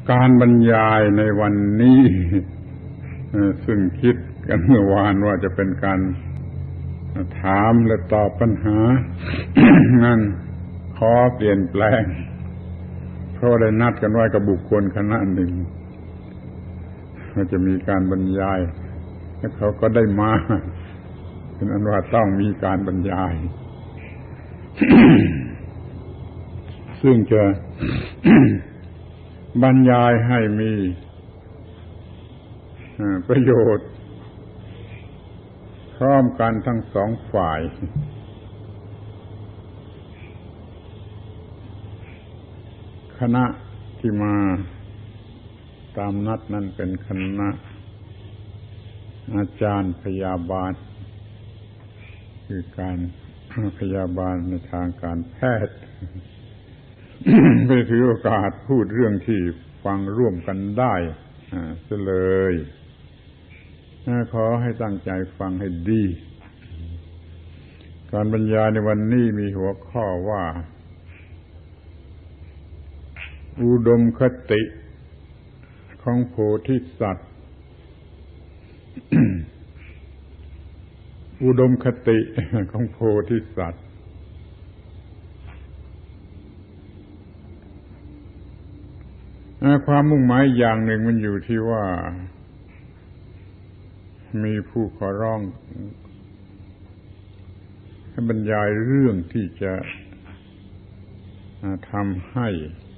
การบรรยายในวันนี้ซึ่งคิดกันเมื่อวานว่าจะเป็นการถามและตอบปัญหา นั่นขอเปลี่ยนแปลงเพราะได้นัดกันไว้กับบุคคลคณะหนึ่งว่าจะมีการบรรยายและเขาก็ได้มาเป็นอันว่าต้องมีการบรรยาย ซึ่งจะบรรยายให้มีประโยชน์พร้อมกันทั้งสองฝ่ายคณะที่มาตามนัดนั้นเป็นคณะอาจารย์พยาบาลคือการพยาบาลในทางการแพทย์ ไปถือโอกาสพูดเรื่องที่ฟังร่วมกันได้ซะเลยขอให้ตั้งใจฟังให้ดีการบรรยายในวันนี้มีหัวข้อว่าอุดมคติของโพธิสัตว์ อุดมคติของโพธิสัตว์ความมุ่งหมายอย่างหนึ่งมันอยู่ที่ว่ามีผู้ขอร้องให้บรรยายเรื่องที่จะทำให้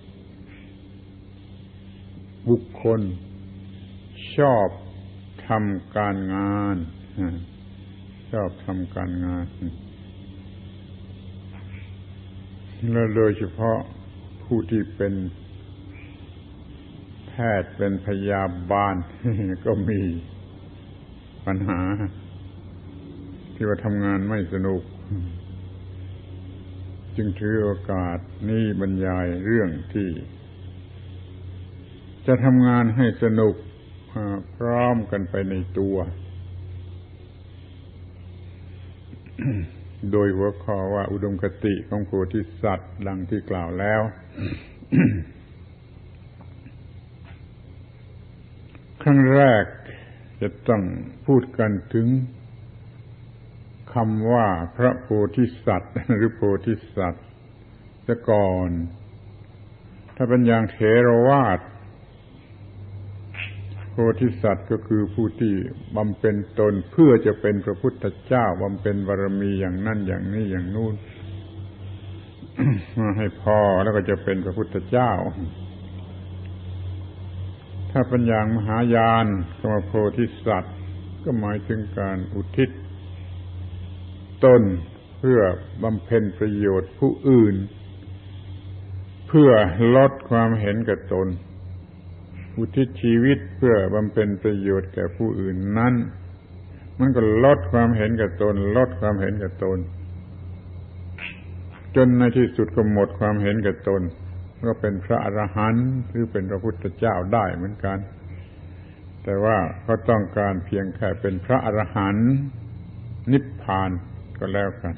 บุคคลชอบทำการงานชอบทำการงานและโดยเฉพาะผู้ที่เป็นแพทย์เป็นพยาบาล ก็มีปัญหาที่ว่าทำงานไม่สนุกจึงถือโอกาสนี้บรรยายเรื่องที่จะทำงานให้สนุกพร้อมกันไปในตัว โดยหัวข้อว่าอุดมคติของโพธิสัตว์ดังที่กล่าวแล้ว ครั้งแรกจะต้องพูดกันถึงคำว่าพระโพธิสัตว์หรือโพธิสัตว์ซะก่อนถ้าเป็นอย่างเถรวาทโพธิสัตว์ก็คือผู้ที่บำเพ็ญตนเพื่อจะเป็นพระพุทธเจ้าบำเพ็ญบารมีอย่างนั้นอย่างนี้อย่างนู้น ให้พอแล้วก็จะเป็นพระพุทธเจ้าถ้าเป็นอย่างมหายานคำว่าโพธิสัตว์ก็หมายถึงการอุทิศตนเพื่อบำเพ็ญประโยชน์ผู้อื่นเพื่อลดความเห็นแก่ตนอุทิศชีวิตเพื่อบำเพ็ญประโยชน์แก่ผู้อื่นนั้นมันก็ลดความเห็นแก่ตนลดความเห็นแก่ตนจนในที่สุดก็หมดความเห็นแก่ตนก็เป็นพระอรหันต์หรือเป็นพระพุทธเจ้าได้เหมือนกันแต่ว่าเขาต้องการเพียงแค่เป็นพระอรหันต์นิพพานก็แล้วกัน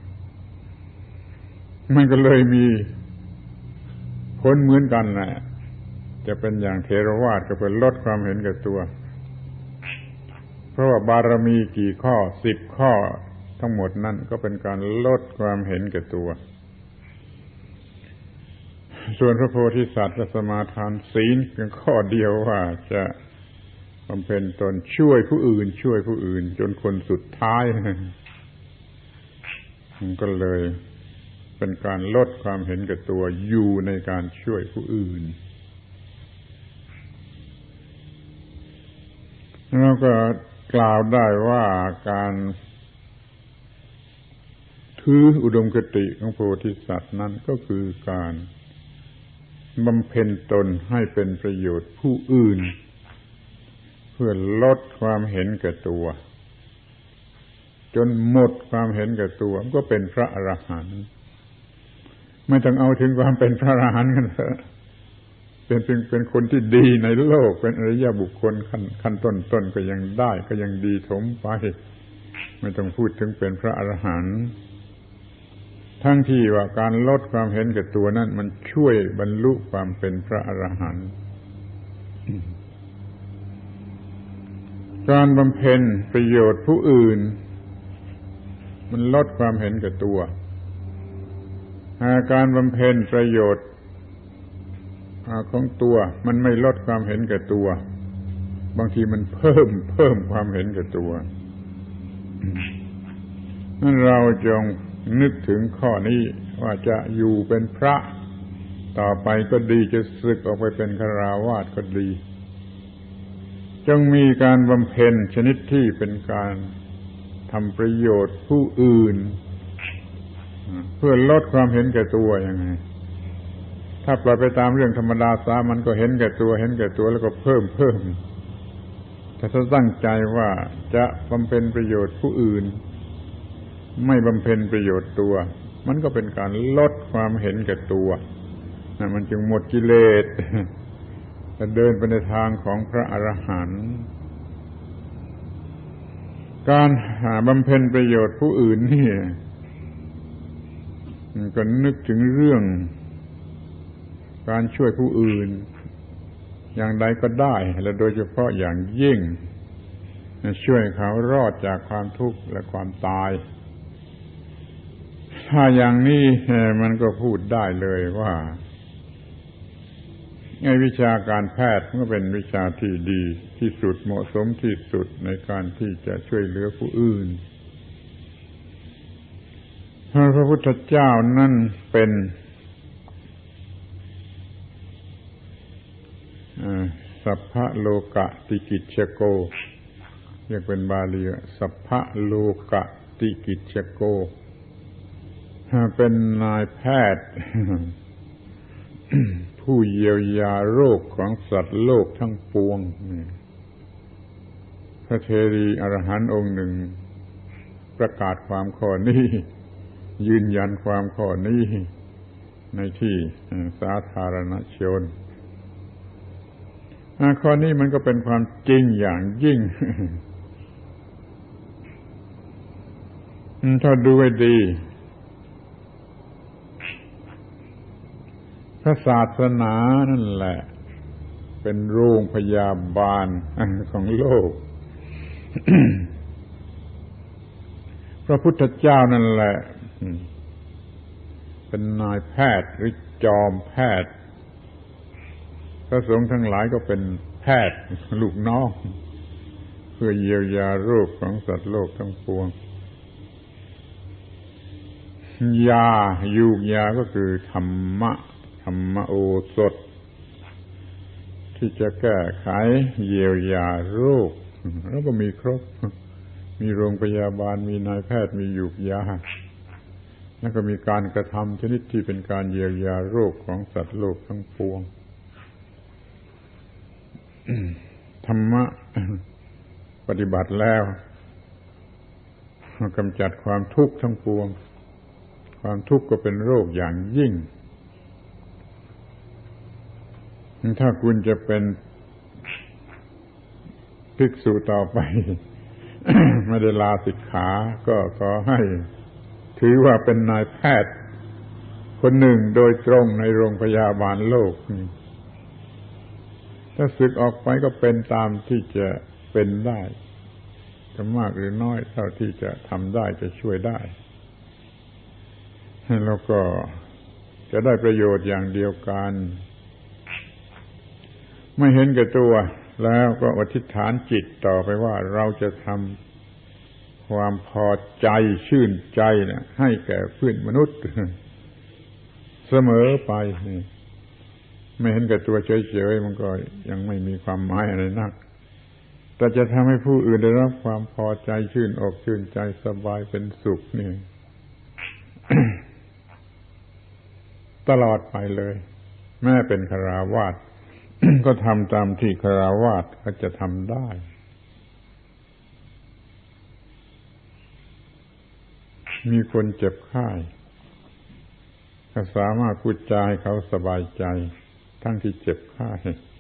มันก็เลยมีผลเหมือนกันแหละจะเป็นอย่างเถรวาทก็เป็นลดความเห็นแก่ตัวเพราะว่าบารมีกี่ข้อ10ข้อทั้งหมดนั่นก็เป็นการลดความเห็นแก่ตัวส่วนพระโพธิสัตว์สมาทานศีลเพียงข้อเดียวว่าจะบำเพ็ญตนช่วยผู้อื่นช่วยผู้อื่นจนคนสุดท้ายมันก็เลยเป็นการลดความเห็นแก่ตัวอยู่ในการช่วยผู้อื่นแล้วก็กล่าวได้ว่าการถืออุดมคติของโพธิสัตว์นั้นก็คือการบำเพ็ญตนให้เป็นประโยชน์ผู้อื่นเพื่อลดความเห็นแก่ตัวจนหมดความเห็นแก่ตัวก็เป็นพระอรหันต์ไม่ต้องเอาถึงความเป็นพระอรหันต์กันเถอะเป็นคนที่ดีในโลกเป็นอริยบุคคลขั้นต้นก็ยังได้ก็ยังดีถมไปไม่ต้องพูดถึงเป็นพระอรหันต์ทั้งที่ว่าการลดความเห็นแก่ตัวนั้นมันช่วยบรรลุความเป็นพระอรหันต์การบำเพ็ญประโยชน์ผู้อื่นมันลดความเห็นแก่ตัวการบำเพ็ญประโยชน์ของตัวมันไม่ลดความเห็นแก่ตัวบางทีมันเพิ่มความเห็นแก่ตัวนั่นเราจงนึกถึงข้อนี้ว่าจะอยู่เป็นพระต่อไปก็ดีจะสึกออกไปเป็นฆราวาสก็ดีจงมีการบำเพ็ญชนิดที่เป็นการทำประโยชน์ผู้อื่นเพื่อลดความเห็นแก่ตัวยังไงถ้าปล่อยไปตามเรื่องธรรมดาสามันก็เห็นแก่ตัวแล้วก็เพิ่มแต่ถ้าตั้งใจว่าจะบำเพ็ญประโยชน์ผู้อื่นไม่บำเพ็ญประโยชน์ตัวมันก็เป็นการลดความเห็นแก่ตัวมันจึงหมดกิเลสจะเดินไปในทางของพระอรหันต์การบำเพ็ญประโยชน์ผู้อื่นนี่ก็นึกถึงเรื่องการช่วยผู้อื่นอย่างใดก็ได้และโดยเฉพาะอย่างยิ่งช่วยเขารอดจากความทุกข์และความตายถ้าอย่างนี้มันก็พูดได้เลยว่าวิชาการแพทย์ก็เป็นวิชาที่ดีที่สุดเหมาะสมที่สุดในการที่จะช่วยเหลือผู้อื่นพระพุทธเจ้านั่นเป็นสัพพะโลกติกิจฉโกเรียกเป็นบาลีสัพพะโลกติกิจฉโกเป็นนายแพทย์ผู้เยียวยาโรคของสัตว์โลกทั้งปวงพระเทรีอรหันต์องค์หนึ่งประกาศความข้อนี้ยืนยันความข้อนี้ในที่สาธารณชนข้อนี้มันก็เป็นความจริงอย่างยิ่งถ้าดูให้ดีพระศาสนานั่นแหละเป็นโรงพยาบาลของโลก พระพุทธเจ้านั่นแหละเป็นนายแพทย์หรือจอมแพทย์พระสงฆ์ทั้งหลายก็เป็นแพทย์ลูกน้องเพื่อเยียวยาโรคของสัตว์โลกทั้งปวงยาก็คือธรรมโอสถที่จะแก้ไขเยียวยาโรคแล้วก็มีครบมีโรงพยาบาลมีนายแพทย์มียูกยาแล้วก็มีการกระทำชนิดที่เป็นการเยียวยาโรคของสัตว์โลกทั้งปวงธรรมะปฏิบัติแล้วกำจัดความทุกข์ทั้งปวงความทุกข์ก็เป็นโรคอย่างยิ่งถ้าคุณจะเป็นภิกษุต่อไป ไม่ได้ลาสิกขาก็ขอให้ถือว่าเป็นนายแพทย์คนหนึ่งโดยตรงในโรงพยาบาลโลกถ้าสึกออกไปก็เป็นตามที่จะเป็นได้จะมากหรือน้อยเท่าที่จะทำได้จะช่วยได้แล้วก็จะได้ประโยชน์อย่างเดียวกันไม่เห็นแก่ตัวแล้วก็อธิษฐานจิตต่อไปว่าเราจะทำความพอใจชื่นใจนะให้แก่เพื่อนมนุษย์เสมอไปไม่เห็นแก่ตัวเฉยๆมันก็ยังไม่มีความหมายอะไรนักแต่จะทำให้ผู้อื่นได้รับความพอใจชื่นอกชื่นใจสบายเป็นสุขนี่ ตลอดไปเลยแม้เป็นฆราวาส ก็ทำตามที่ฆราวาสก็จะทำได้มีคนเจ็บไข้ก็สามารถพูดจาให้เขาสบายใจทั้งที่เจ็บไข้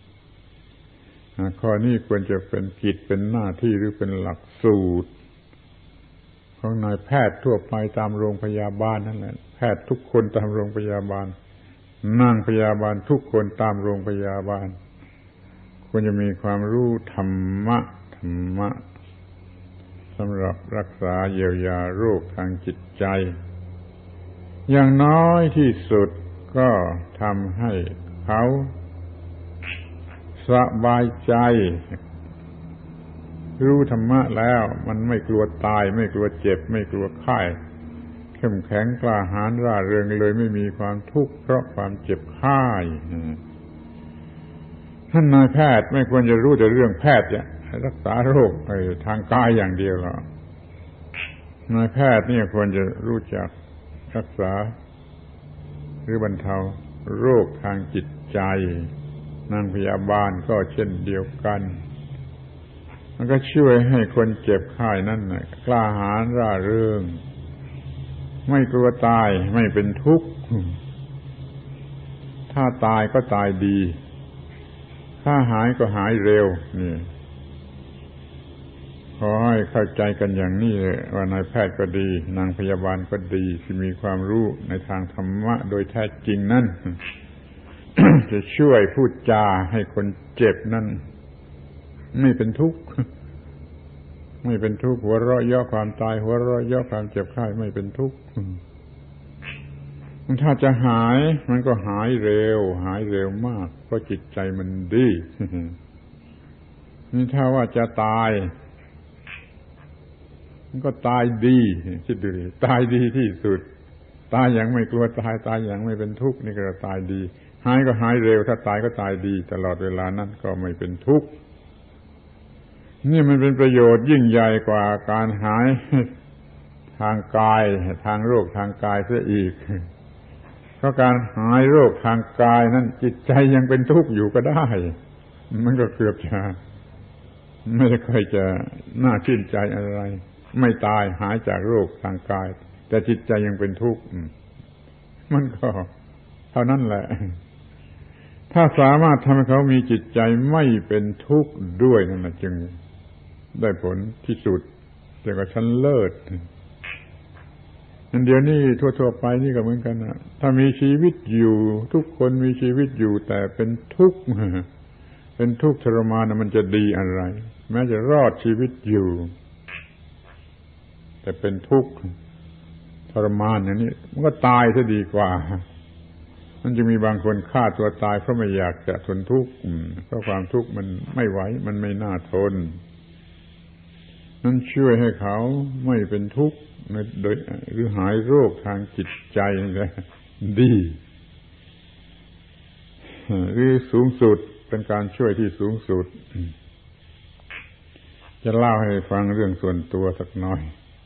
ข้อนี้ควรจะเป็นกิจเป็นหน้าที่หรือเป็นหลักสูตรของนายแพทย์ทั่วไปตามโรงพยาบาลนั่นแหละแพทย์ทุกคนตามโรงพยาบาลนางพยาบาลทุกคนตามโรงพยาบาลควรจะมีความรู้ธรรมะสำหรับรักษาเยียวยาโรคทางจิตใจอย่างน้อยที่สุดก็ทำให้เขาสบายใจรู้ธรรมะแล้วมันไม่กลัวตายไม่กลัวเจ็บไม่กลัวไข้เข้มแข็งกล้าหาญร่าเริงเลยไม่มีความทุกข์เพราะความเจ็บไข้ท่านนายแพทย์ไม่ควรจะรู้แต่เรื่องแพทย์รักษาโรคทางกายอย่างเดียวหรอกนายแพทย์นี่ควรจะรู้จักรักษาหรือบรรเทาโรคทางจิตใจนางพยาบาลก็เช่นเดียวกันมันก็ช่วยให้คนเจ็บไข้นั่นน่ะกล้าหาญร่าเริงไม่กลัวตายไม่เป็นทุกข์ถ้าตายก็ตายดีถ้าหายก็หายเร็วนี่ขอให้เข้าใจกันอย่างนี้ว่านายแพทย์ก็ดีนางพยาบาลก็ดีที่มีความรู้ในทางธรรมะโดยแท้จริงนั่น จะช่วยพูดจาให้คนเจ็บนั่นไม่เป็นทุกข์ไม่เป็นทุกข์หัวเราะเยาะความตายหัวเราะเยาะความเจ็บไข้ไม่เป็นทุกข์ถ้าจะหายมันก็หายเร็วมากเพราะจิตใจมันดีนี่ถ้าว่าจะตายมันก็ตายดีคิดดูดิตายดีที่สุดตายอย่างไม่กลัวตายอย่างไม่เป็นทุกข์นี่ก็ตายดีหายก็หายเร็วถ้าตายก็ตายดีตลอดเวลานั้นก็ไม่เป็นทุกข์นี่มันเป็นประโยชน์ยิ่งใหญ่กว่าการหายทางกายทางโรคทางกายเสียอีกเพราะการหายโรคทางกายนั้นจิตใจยังเป็นทุกข์อยู่ก็ได้มันก็เกือบจะไม่ค่อยจะน่าชื่นใจอะไรไม่ตายหายจากโรคทางกายแต่จิตใจยังเป็นทุกข์มันก็เท่านั้นแหละถ้าสามารถทำให้เขามีจิตใจไม่เป็นทุกข์ด้วยนั่นแหละจึงได้ผลที่สุดแต่ก็ชั้นเลิศเดี๋ยวนี้ทั่วๆไปนี่ก็เหมือนกันนะถ้ามีชีวิตอยู่ทุกคนมีชีวิตอยู่แต่เป็นทุกข์เป็นทุกข์ทรมานมันจะดีอะไรแม้จะรอดชีวิตอยู่แต่เป็นทุกข์ทรมานอย่างนี้มันก็ตายซะดีกว่ามันจะมีบางคนฆ่าตัวตายเพราะไม่อยากจะทนทุกข์เพราะความทุกข์มันไม่ไหวมันไม่น่าทนนั่นช่วยให้เขาไม่เป็นทุกข์โดยหรือหายโรคทางจิตใจเลยดีหรือสูงสุดเป็นการช่วยที่สูงสุดจะเล่าให้ฟังเรื่องส่วนตัวสักหน่อย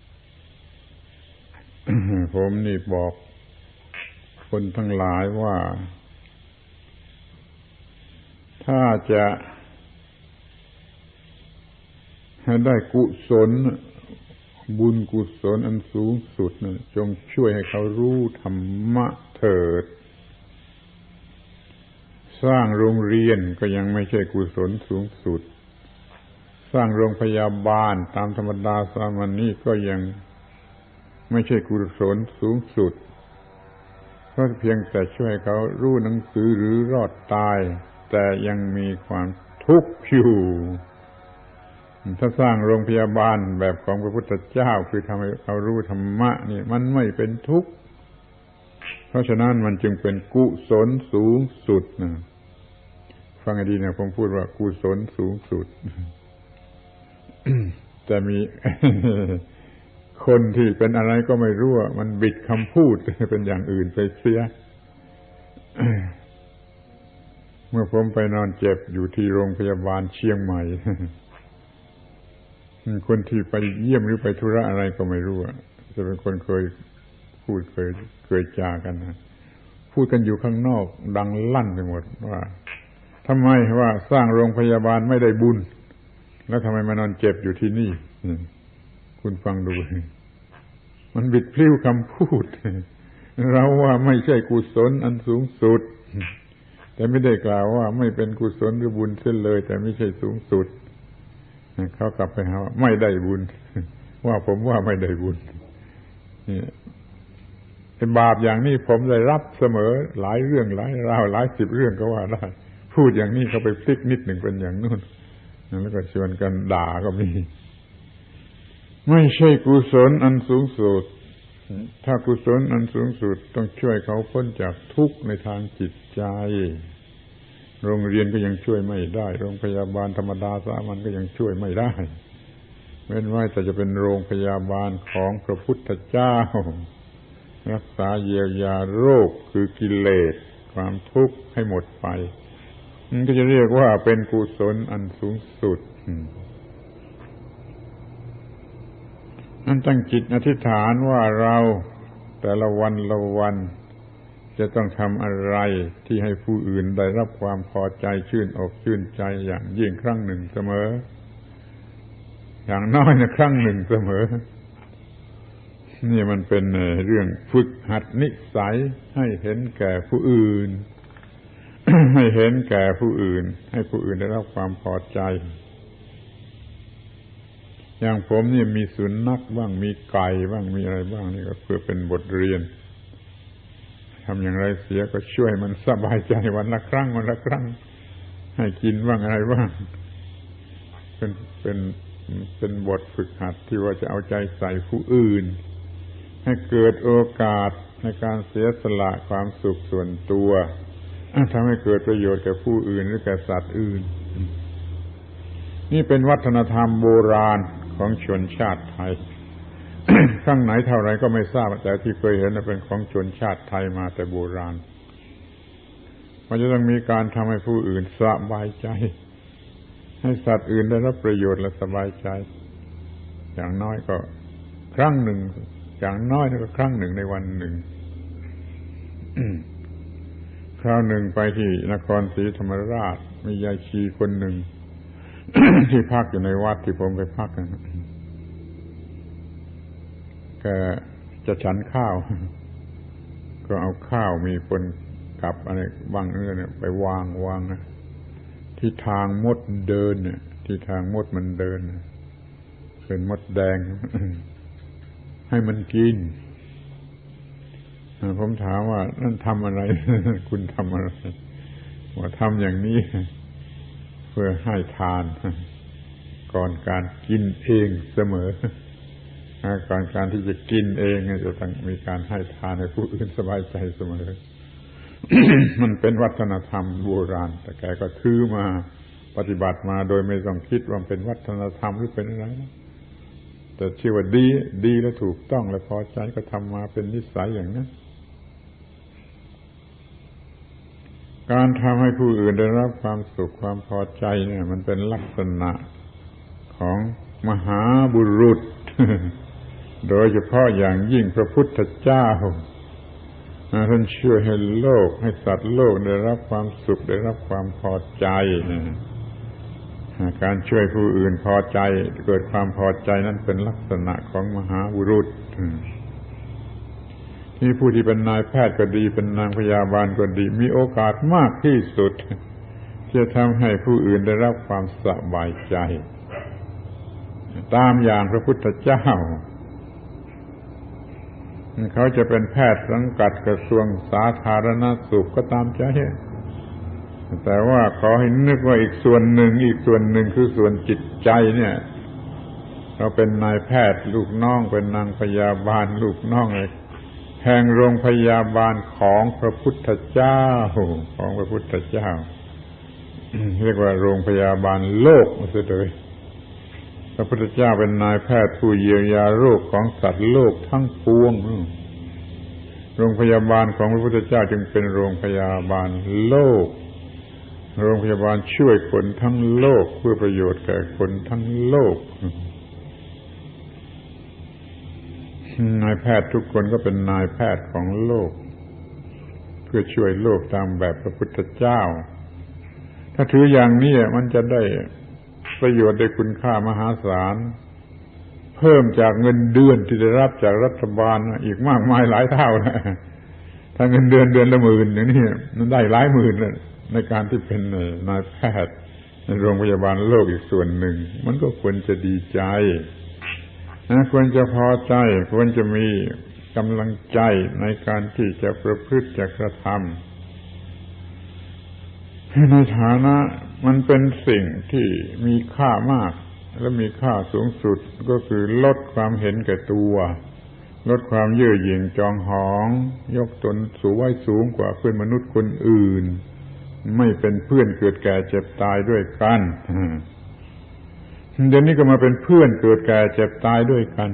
ผมนี่บอกคนทั้งหลายว่าถ้าจะให้ได้กุศลบุญกุศลอันสูงสุดนะจงช่วยให้เขารู้ธรรมะเถิดสร้างโรงเรียนก็ยังไม่ใช่กุศลสูงสุดสร้างโรงพยาบาลตามธรรมดาสามัญนี่ก็ยังไม่ใช่กุศลสูงสุดเพราะเพียงแต่ช่วยเขารู้หนังสือหรือรอดตายแต่ยังมีความทุกข์อยู่ถ้าสร้างโรงพยาบาลแบบของพระพุทธเจ้าคือทำให้เขารู้ธรรมะนี่มันไม่เป็นทุกข์เพราะฉะนั้นมันจึงเป็นกุศลสูงสุดนะฟังให้ดีนะผมพูดว่ากุศลสูงสุด แต่มี คนที่เป็นอะไรก็ไม่รู้มันบิดคำพูดเป็นอย่างอื่นไปเสีย เมื่อผมไปนอนเจ็บอยู่ที่โรงพยาบาลเชียงใหม่ คนที่ไปเยี่ยมหรือไปธุระอะไรก็ไม่รู้จะเป็นคนเคยพูดเคยจากันนะพูดกันอยู่ข้างนอกดังลั่นไปหมดว่าทำไมว่าสร้างโรงพยาบาลไม่ได้บุญแล้วทำไมมานอนเจ็บอยู่ที่นี่คุณฟังดูมันบิดพลิ้วคำพูดเราว่าไม่ใช่กุศลอันสูงสุดแต่ไม่ได้กล่าวว่าไม่เป็นกุศลหรือบุญเส้นเลยแต่ไม่ใช่สูงสุดเขากลับไปหาว่าไม่ได้บุญว่าผมว่าไม่ได้บุญนี่เป็นบาปอย่างนี้ผมได้รับเสมอหลายเรื่องหลายราวหลายสิบเรื่องก็ว่าได้พูดอย่างนี้เขาไปพลิกนิดหนึ่งเป็นอย่างนู้นแล้วก็ชวนกันด่าก็มีไม่ใช่กุศลอันสูงสุดถ้ากุศลอันสูงสุดต้องช่วยเขาพ้นจากทุกข์ในทางจิตใจโรงเรียนก็ยังช่วยไม่ได้โรงพยาบาลธรรมดาสามัญก็ยังช่วยไม่ได้เว้นไว้แต่จะเป็นโรงพยาบาลของพระพุทธเจ้ารักษาเยียวยาโรคคือกิเลสความทุกข์ให้หมดไปมันก็จะเรียกว่าเป็นกุศลอันสูงสุดนั่นตั้งจิตอธิษฐานว่าเราแต่ละวันละวันจะต้องทำอะไรที่ให้ผู้อื่นได้รับความพอใจชื่นอกชื่นใจอย่างยิ่งครั้งหนึ่งเสมออย่างน้อยนะครั้งหนึ่งเสมอนี่มันเป็นเรื่องฝึกหัดนิสัยให้เห็นแก่ผู้อื่น ให้เห็นแก่ผู้อื่นให้ผู้อื่นได้รับความพอใจอย่างผมนี่มีสุนัขบ้างมีไก่บ้างมีอะไรบ้างนี่ก็เพื่อเป็นบทเรียนทำอย่างไรเสียก็ช่วยมันสบายใจวันละครั้งให้กินบ้างอะไรบ้างเป็นบทฝึกหัดที่ว่าจะเอาใจใส่ผู้อื่นให้เกิดโอกาสในการเสียสละความสุขส่วนตัวทำให้เกิดประโยชน์แก่ผู้อื่นหรือแก่สัตว์อื่นนี่เป็นวัฒนธรรมโบราณของชนชาติไทย ครั้งไหนเท่าไรก็ไม่ทราบแต่ที่เคยเห็นเป็นของชนชาติไทยมาแต่โบราณมันจะต้องมีการทำให้ผู้อื่นสบายใจให้สัตว์อื่นได้รับประโยชน์และสบายใจอย่างน้อยก็ครั้งหนึ่งอย่างน้อยก็ครั้งหนึ่งในวันหนึ่ง คราวหนึ่งไปที่นครศรีธรรมราชมียายชีคนหนึ่ง ที่พักอยู่ในวัดที่ผมไปพักกันแกจะฉันข้าว ก็เอาข้าวมีคนกับอะไรบางเนี่ยไปวางนะที่ทางมดเดินเนี่ยที่ทางมดมันเดินเป็นมดแดง ให้มันกินผมถามว่านั่นทำอะไร คุณทำอะไรว่าทำอย่างนี้เพื่อให้ทานก่อนการกินเองเสมอก่อนการที่จะกินเองจะต้องมีการให้ทานให้ผู้อื่นสบายใจเสมอ มันเป็นวัฒนธรรมโบราณแต่แกก็ถือมาปฏิบัติมาโดยไม่ต้องคิดว่าเป็นวัฒนธรรมหรือเป็นอะไรแต่ชื่อว่าดีและถูกต้องและพอใจก็ทำมาเป็นนิสัยอย่างนั้นการทำให้ผู้อื่นได้รับความสุขความพอใจเนี่ยมันเป็นลักษณะของมหาบุรุษ โดยเฉพาะอย่างยิ่งพระพุทธเจ้าท่านช่วยให้โลกให้สัตว์โลกได้รับความสุขได้รับความพอใจการช่วยผู้อื่นพอใจเกิดความพอใจนั้นเป็นลักษณะของมหาบุรุษที่ผู้ที่เป็นนายแพทย์ก็ดีเป็นนางพยาบาลก็ดีมีโอกาสมากที่สุดที่จะทำให้ผู้อื่นได้รับความสบายใจตามอย่างพระพุทธเจ้าเขาจะเป็นแพทย์สังกัดกระทรวงสาธารณสุขก็ตามใจแต่ว่าขอให้นึกว่าอีกส่วนหนึ่งคือส่วนจิตใจเนี่ยเราเป็นนายแพทย์ลูกน้องเป็นนางพยาบาลลูกน้องแห่งโรงพยาบาลของพระพุทธเจ้าเรียกว่าโรงพยาบาลโลกมาเสียเลยพระพุทธเจ้าเป็นนายแพทย์ผู้เยียวยาโรคของสัตว์โลกทั้งปวงโรงพยาบาลของพระพุทธเจ้าจึงเป็นโรงพยาบาลโลกโรงพยาบาลช่วยคนทั้งโลกเพื่อประโยชน์แก่คนทั้งโลกนายแพทย์ทุกคนก็เป็นนายแพทย์ของโลกเพื่อช่วยโลกตามแบบพระพุทธเจ้าถ้าถืออย่างนี้มันจะได้ประโยชน์ได้คุณค่ามหาศาลเพิ่มจากเงินเดือนที่ได้รับจากรัฐบาลอีกมากมายหลายเท่านะถ้าเงินเดือนละหมื่นอย่างนี้มันได้หลายหมื่นในการที่เป็นนายแพทย์ในโรงพยาบาลโลกอีกส่วนหนึ่งมันก็ควรจะดีใจควรจะพอใจควรจะมีกำลังใจในการที่จะประพฤติจะกระทำในฐานะมันเป็นสิ่งที่มีค่ามากและมีค่าสูงสุดก็คือลดความเห็นแก่ตัวลดความเย่อหยิ่งจองหองยกตนสูงไว้สูงกว่าเพื่อนมนุษย์คนอื่นไม่เป็นเพื่อนเกิดแก่เจ็บตายด้วยกันเดี๋ยวนี้ก็มาเป็นเพื่อนเกิดแก่เจ็บตายด้วยกัน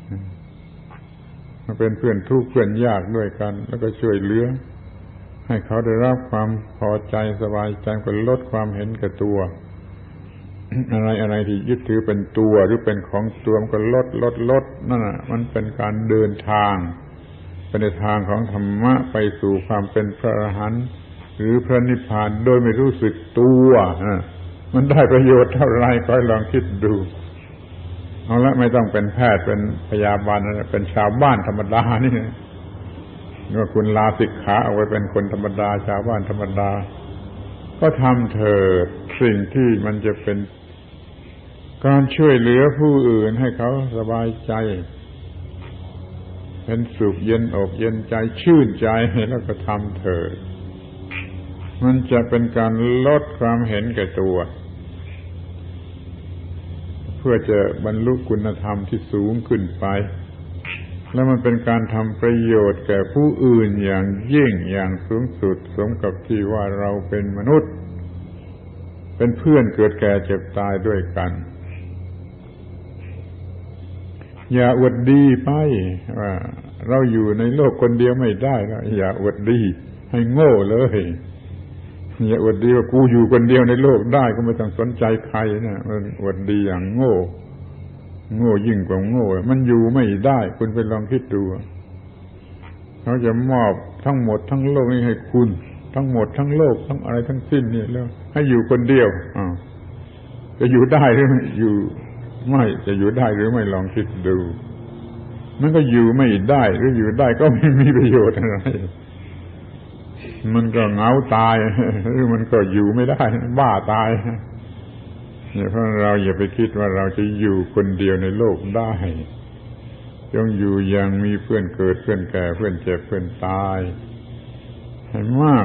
มาเป็นเพื่อนทุกข์เพื่อนยากด้วยกันแล้วก็ช่วยเหลือให้เขาได้รับความพอใจสบายใจก็ลดความเห็นแก่ตัวอะไรที่ยึดถือเป็นตัวหรือเป็นของตัวมันก็ลดนั่นน่ะมันเป็นการเดินทางเป็นทางของธรรมะไปสู่ความเป็นพระอรหันต์หรือพระนิพพานโดยไม่รู้สึกตัวมันได้ประโยชน์เท่าไรก็ลองคิดดูเอาละไม่ต้องเป็นแพทย์เป็นพยาบาลเป็นชาวบ้านธรรมดานี่ว่าคุณลาสิกขาเอาไว้เป็นคนธรรมดาชาวบ้านธรรมดาก็ทำเถิดสิ่งที่มันจะเป็นการช่วยเหลือผู้อื่นให้เขาสบายใจเป็นสุขเย็นอกเย็นใจชื่นใจแล้วก็ทำเถิดมันจะเป็นการลดความเห็นแก่ตัวเพื่อจะบรรลุคุณธรรมที่สูงขึ้นไปแล้วมันเป็นการทำประโยชน์แก่ผู้อื่นอย่างยิ่งอย่างสูงสุดสมกับที่ว่าเราเป็นมนุษย์เป็นเพื่อนเกิดแก่เจ็บตายด้วยกันอย่าอวดดีไปว่าเราอยู่ในโลกคนเดียวไม่ได้แล้วอย่าอวดดีให้โง่เลยอย่าอวดดีว่ากูอยู่คนเดียวในโลกได้ก็ไม่ต้องสนใจใครนะมันอวดดีอย่างโง่ยิ่งกว่าโง่มันอยู่ไม่ได้คุณไปลองคิดดูเขาจะมอบทั้งหมดทั้งโลกนี้ให้คุณทั้งหมดทั้งโลกทั้งอะไรทั้งสิ้นนี่แล้วให้อยู่คนเดียวจะอยู่ได้หรือไม่อยู่ไม่จะอยู่ได้หรือไม่ลองคิดดูมันก็อยู่ไม่ได้หรืออยู่ได้ก็ไม่มีประโยชน์อะไรมันก็เหงาตายหรือมันก็อยู่ไม่ได้บ้าตายเพราะเราอย่าไปคิดว่าเราจะอยู่คนเดียวในโลกได้จงอยู่อย่างมีเพื่อนเกิดเพื่อนแก่เพื่อนเจ็บเพื่อนตายให้มาก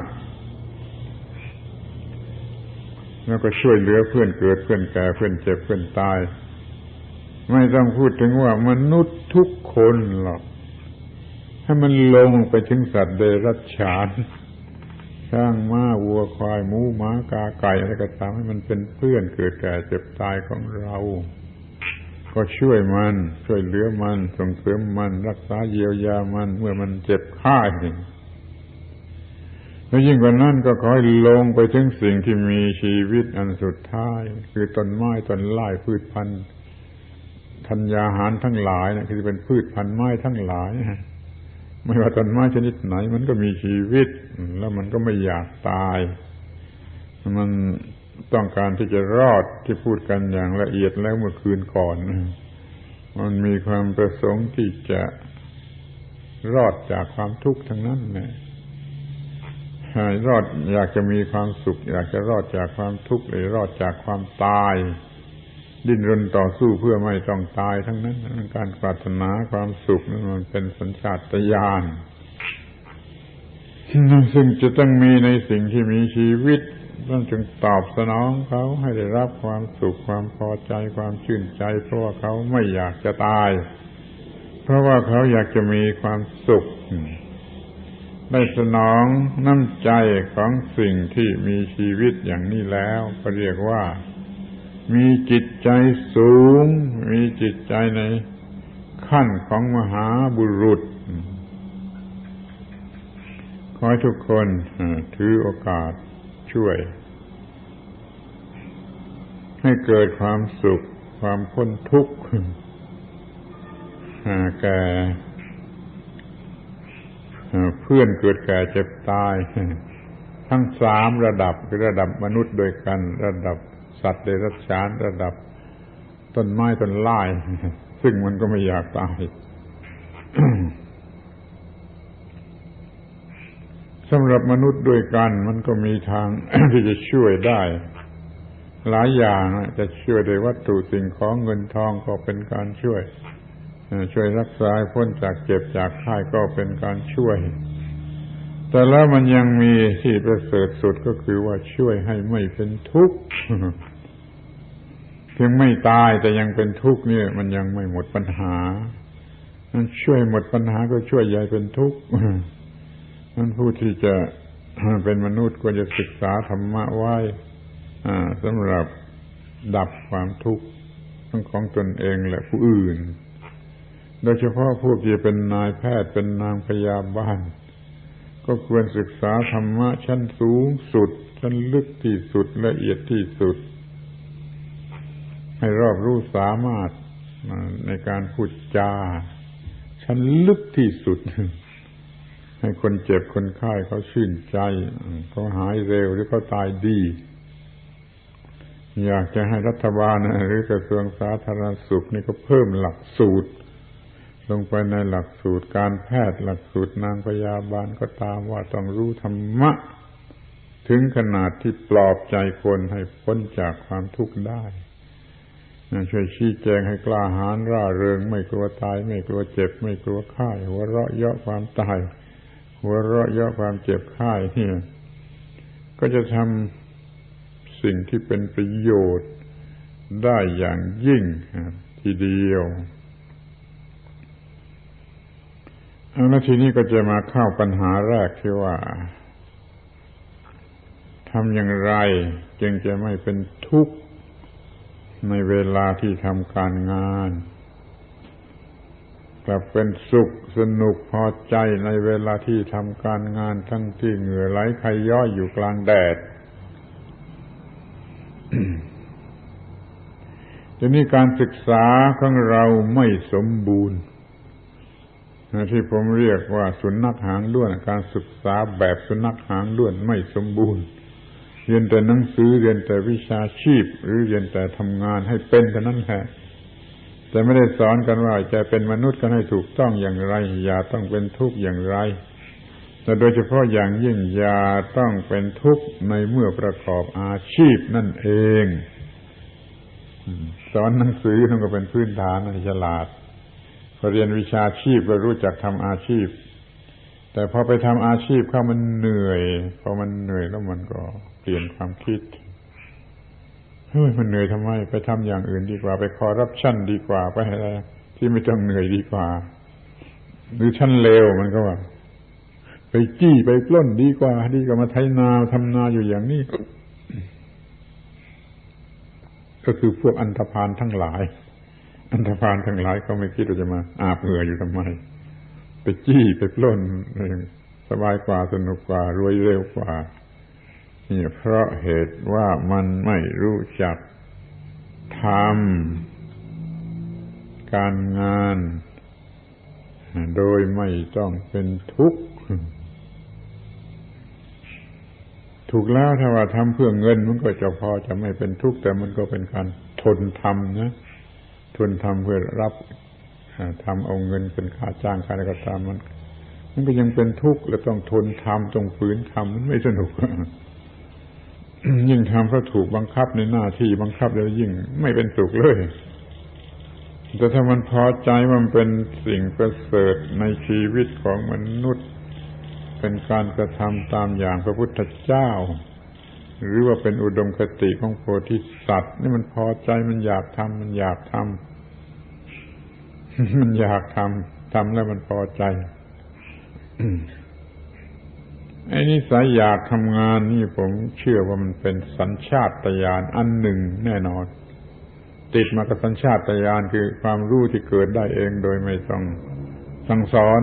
แล้วก็ช่วยเหลือเพื่อนเกิดเพื่อนแก่เพื่อนเจ็บเพื่อนตายไม่ต้องพูดถึงว่ามนุษย์ทุกคนหรอกให้มันลงไปถึงสัตว์เดรัจฉานช้างม้าวัวควายหมูหมากาไก่อะไรก็ตามให้มันเป็นเพื่อนเกิดแก่เจ็บตายของเราก็ช่วยมันช่วยเหลือมันส่งเสริมมันรักษาเยียวยามันเมื่อมันเจ็บไข้แล้วยิ่งกว่านั้นก็ขอให้ลงไปถึงสิ่งที่มีชีวิตอันสุดท้ายคือต้นไม้ต้นไม้พืชพันธุ์ธัญญาหารทั้งหลายนะคือเป็นพืชพันธุ์ไม้ทั้งหลายไม่ว่าต้นไม้ชนิดไหนมันก็มีชีวิตแล้วมันก็ไม่อยากตายมันต้องการที่จะรอดที่พูดกันอย่างละเอียดแล้วเมื่อคืนก่อนมันมีความประสงค์ที่จะรอดจากความทุกข์ทั้งนั้นแหละรอดอยากจะมีความสุขอยากจะรอดจากความทุกข์หรือรอดจากความตายดิ้นรนต่อสู้เพื่อไม่ต้องตายทั้งนั้นการปรารถนาความสุขนั้นมันเป็นสัญชาตญาณซึ่งจะต้องมีในสิ่งที่มีชีวิตต้องจึงตอบสนองเขาให้ได้รับความสุขความพอใจความชื่นใจเพราะว่าเขาไม่อยากจะตายเพราะว่าเขาอยากจะมีความสุขได้สนองน้ำใจของสิ่งที่มีชีวิตอย่างนี้แล้วก็เรียกว่ามีจิตใจสูงมีจิตใจในขั้นของมหาบุรุษขอให้ทุกคนถือโอกาสช่วยให้เกิดความสุขความพ้นทุกข์แก่เพื่อนเกิดแก่เจ็บตายทั้งสามระดับคือระดับมนุษย์ด้วยกันระดับสัตว์เดรัจฉานระดับต้นไม้ต้นไม้ซึ่งมันก็ไม่อยากตาย สำหรับมนุษย์ด้วยกันมันก็มีทาง ที่จะช่วยได้หลายอย่างจะช่วยด้วยวัตถุสิ่งของเงินทองก็เป็นการช่วยรักษาพ้นจากเจ็บจากไข้ก็เป็นการช่วยแต่แล้วมันยังมีที่ประเสริฐสุดก็คือว่าช่วยให้ไม่เป็นทุกข์เพียงไม่ตายแต่ยังเป็นทุกข์นี่มันยังไม่หมดปัญหานั้นช่วยหมดปัญหาก็ช่วยยายเป็นทุกข์นั้นผู้ที่จะเป็นมนุษย์ควรจะศึกษาธรรมะไว้สำหรับดับความทุกข์ทั้งของตนเองและผู้อื่นโดยเฉพาะผู้ที่เป็นนายแพทย์เป็นนางพยาบาลก็ควรศึกษาธรรมะชั้นสูงสุดชั้นลึกที่สุดละเอียดที่สุดให้รอบรู้สามารถในการพูดจาชั้นลึกที่สุดให้คนเจ็บคนไข้เขาชื่นใจเขาหายเร็วหรือเขาตายดีอยากจะให้รัฐบาลหรือกระทรวงสาธารณสุขนี่ก็เพิ่มหลักสูตรลงไปในหลักสูตรการแพทย์หลักสูตรนางพยาบาลก็ตามว่าต้องรู้ธรรมะถึงขนาดที่ปลอบใจคนให้พ้นจากความทุกข์ได้ช่วยชี้แจงให้กล้าหาญร่าเริงไม่กลัวตายไม่กลัวเจ็บไม่กลัวไข้หัวเราะเยาะความตายหัวเราะเยาะความเจ็บไข้เนี่ยก็จะทำสิ่งที่เป็นประโยชน์ได้อย่างยิ่งทีเดียวแล้วทีนี้ก็จะมาเข้าปัญหาแรกที่ว่าทำอย่างไรจึงจะไม่เป็นทุกข์ในเวลาที่ทำการงานกลับเป็นสุขสนุกพอใจในเวลาที่ทำการงานทั้งที่เหงื่อไหลไขย้อยอยู่กลางแดด ทีนี้การศึกษาของเราไม่สมบูรณ์ที่ผมเรียกว่าสุนัขหางด้วนการศึกษาแบบสุนัขหางด้วนไม่สมบูรณ์เรียนแต่หนังสือเรียนแต่วิชาชีพหรือเรียนแต่ทำงานให้เป็นเท่านั้นแหละแต่ไม่ได้สอนกันว่าจะเป็นมนุษย์กันให้ถูกต้องอย่างไรอย่าต้องเป็นทุกข์อย่างไรแต่โดยเฉพาะอย่างยิ่งอย่าต้องเป็นทุกข์ในเมื่อประกอบอาชีพนั่นเองสอนหนังสือนั่นก็เป็นพื้นฐานให้ฉลาดพอเรียนวิชาชีพก็รู้จักทำอาชีพแต่พอไปทำอาชีพเข้ามันเหนื่อยพอมันเหนื่อยแล้วมันก็เปลี่ยนความคิดมันเหนื่อยทำไมไปทำอย่างอื่นดีกว่าไปคอร์รัปชันดีกว่าไปอะไรที่ไม่ต้องเหนื่อยดีกว่าหรือชั้นเลวมันก็ว่าไปจี้ไปปล้นดีกว่ามาไถนาทำนาอยู่อย่างนี้ก็คือพวกอันธพาลทั้งหลายเขาไม่คิดว่าจะมาอาบเหงื่ออยู่ทำไมไปจี้ไปปล้นสบายกว่าสนุกกว่ารวยเร็วกว่านี่เพราะเหตุว่ามันไม่รู้จักทำการงานโดยไม่ต้องเป็นทุกข์ถูกแล้วถ้าว่าทำเพื่อเงินมันก็จะพอจะไม่เป็นทุกข์แต่มันก็เป็นการทนทำนะทนทำเพื่อรับทำเอาเงินเป็นค่าจ้างค่าอะไรก็ตามมันก็ยังเป็นทุกข์และต้องทนทำต้องฝืนทำมันไม่สนุก ยิ่งทำเพราะถูกบังคับในหน้าที่บังคับแล้วยิ่งไม่เป็นสุขเลยแต่ถ้ามันพอใจมันเป็นสิ่งประเสริฐในชีวิตของมนุษย์เป็นการกระทำตามอย่างพระพุทธเจ้าหรือว่าเป็นอุดมคติของโพธิสัตว์นี่มันพอใจมันอยากทำมันอยากทำแล้วมันพอใจไอ้นิสัยอยากทำงานนี่ผมเชื่อว่ามันเป็นสัญชาตญาณอันหนึ่งแน่นอนติดมากับสัญชาตญาณคือความรู้ที่เกิดได้เองโดยไม่ต้องสั่งสอน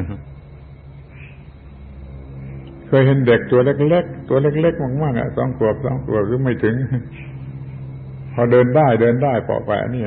เคยเห็นเด็กตัวเล็กๆมากๆ2 ขวบหรือไม่ถึงพอเดินได้เปาะแปะเนี่ย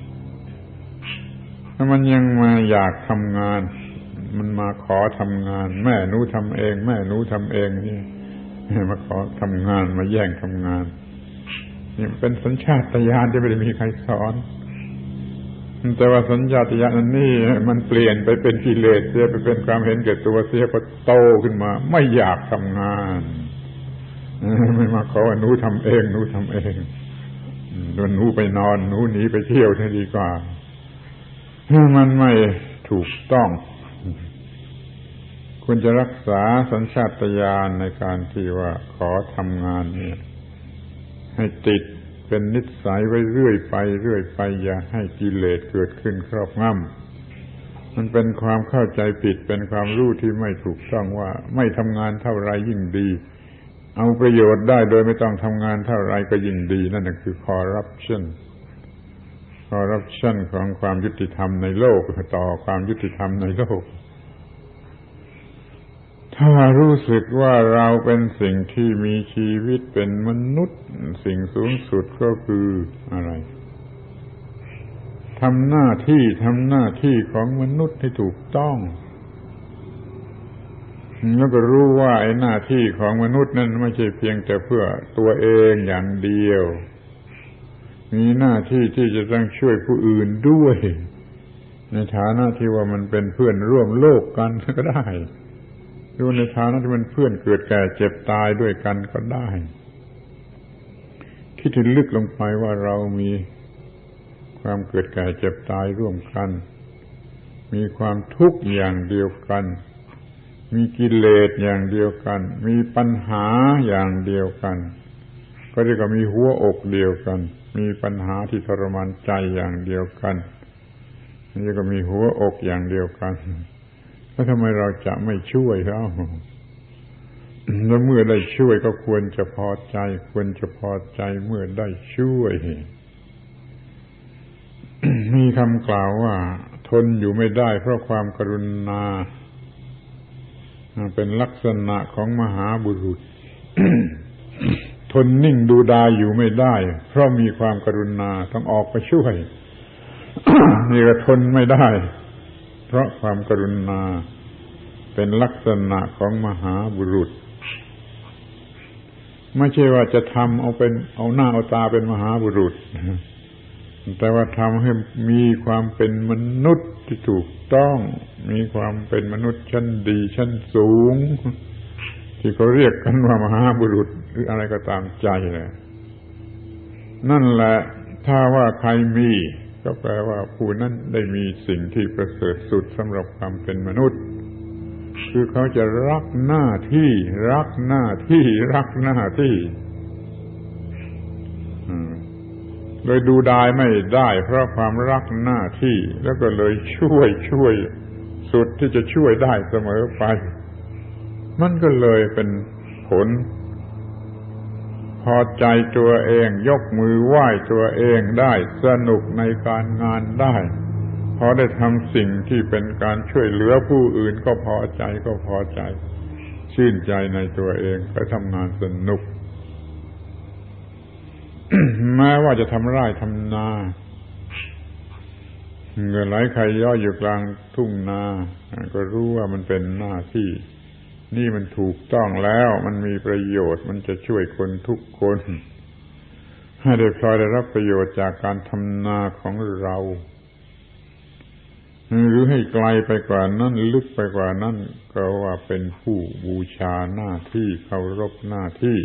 ถ้ามันยังมาอยากทำงานมันมาขอทำงานแม่หนูทำเองนี่มาขอทำงานมาแย่งทำงานนี่เป็นสัญชาตญาณที่ไม่ได้มีใครสอนแต่ว่าสัญชาตญาณนี่มันเปลี่ยนไปเป็นกิเลสเสียไปเป็นความเห็นแก่ตัวเสียพอโตขึ้นมาไม่อยากทำงานไม่มาขอว่าหนูทำเองโดนหนูไปนอนหนูหนีไปเที่ยวดีกว่ามันไม่ถูกต้องคควรจะรักษาสัญชาตญาณในการที่ว่าขอทำงานเนี่ยให้ติดเป็นนิสัยไว้เรื่อยไปอย่าให้กิเลสเกิดขึ้นครอบงำมันเป็นความเข้าใจผิดเป็นความรู้ที่ไม่ถูกต้องว่าไม่ทำงานเท่าไรยิ่งดีเอาประโยชน์ได้โดยไม่ต้องทำงานเท่าไรก็ยิ่งดีนั่นคือคอร์รัปชันของความยุติธรรมในโลกต่อความยุติธรรมในโลกถ้ารู้สึกว่าเราเป็นสิ่งที่มีชีวิตเป็นมนุษย์สิ่งสูงสุดก็คืออะไรทำหน้าที่ของมนุษย์ให้ถูกต้องแล้วก็รู้ว่าไอ้หน้าที่ของมนุษย์นั้นไม่ใช่เพียงแต่เพื่อตัวเองอย่างเดียวมีหน้าที่ที่จะต้องช่วยผู้อื่นด้วยในฐานะที่ว่ามันเป็นเพื่อนร่วมโลกกันก็ได้หรือในฐานะที่มันเพื่อนเกิดแก่เจ็บตายด้วยกันก็ได้คิดถึงลึกลงไปว่าเรามีความเกิดแก่เจ็บตายร่วมกันมีความทุกข์อย่างเดียวกันมีกิเลสอย่างเดียวกันมีปัญหาอย่างเดียวกันก็เรียกว่ามีหัวอกเดียวกันมีปัญหาที่ทรมานใจอย่างเดียวกันนี่ก็มีหัวอกอย่างเดียวกันแล้วทำไมเราจะไม่ช่วยเขาแล้วเมื่อได้ช่วยก็ควรจะพอใจเมื่อได้ช่วย มีคำกล่าวว่าทนอยู่ไม่ได้เพราะความกรุณาเป็นลักษณะของมหาบุรุษ ทนนิ่งดูดายอยู่ไม่ได้เพราะมีความกรุณาต้องออกไปช่วย นี่ก็ทนไม่ได้เพราะความกรุณาเป็นลักษณะของมหาบุรุษไม่ใช่ว่าจะทำเอาหน้าเอาตาเป็นมหาบุรุษแต่ว่าทำให้มีความเป็นมนุษย์ที่ถูกต้องมีความเป็นมนุษย์ชั้นดีชั้นสูงที่เขาเรียกกันว่ามหาบุรุษหรืออะไรก็ตามใจเลยนั่นแหละถ้าว่าใครมีก็แปลว่าผู้นั้นได้มีสิ่งที่ประเสริฐสุดสำหรับความเป็นมนุษย์คือเขาจะรักหน้าที่โดยดูดายไม่ได้เพราะความรักหน้าที่แล้วก็เลยช่วยสุดที่จะช่วยได้เสมอไปมันก็เลยเป็นผลพอใจตัวเองยกมือไหว้ตัวเองได้สนุกในการงานได้พอได้ทำสิ่งที่เป็นการช่วยเหลือผู้อื่นก็พอใจชื่นใจในตัวเองก็ทำงานสนุก แม้ว่าจะทำไร่ทำนาเงินไหลใครย่อยอยู่กลางทุ่งนาก็รู้ว่ามันเป็นหน้าที่นี่มันถูกต้องแล้วมันมีประโยชน์มันจะช่วยคนทุกคนให้ได้พลอยได้รับประโยชน์จากการทำนาของเราหรือให้ไกลไปกว่านั้นลึกไปกว่านั้นก็ว่าเป็นผู้บูชาหน้าที่เคารพหน้าที่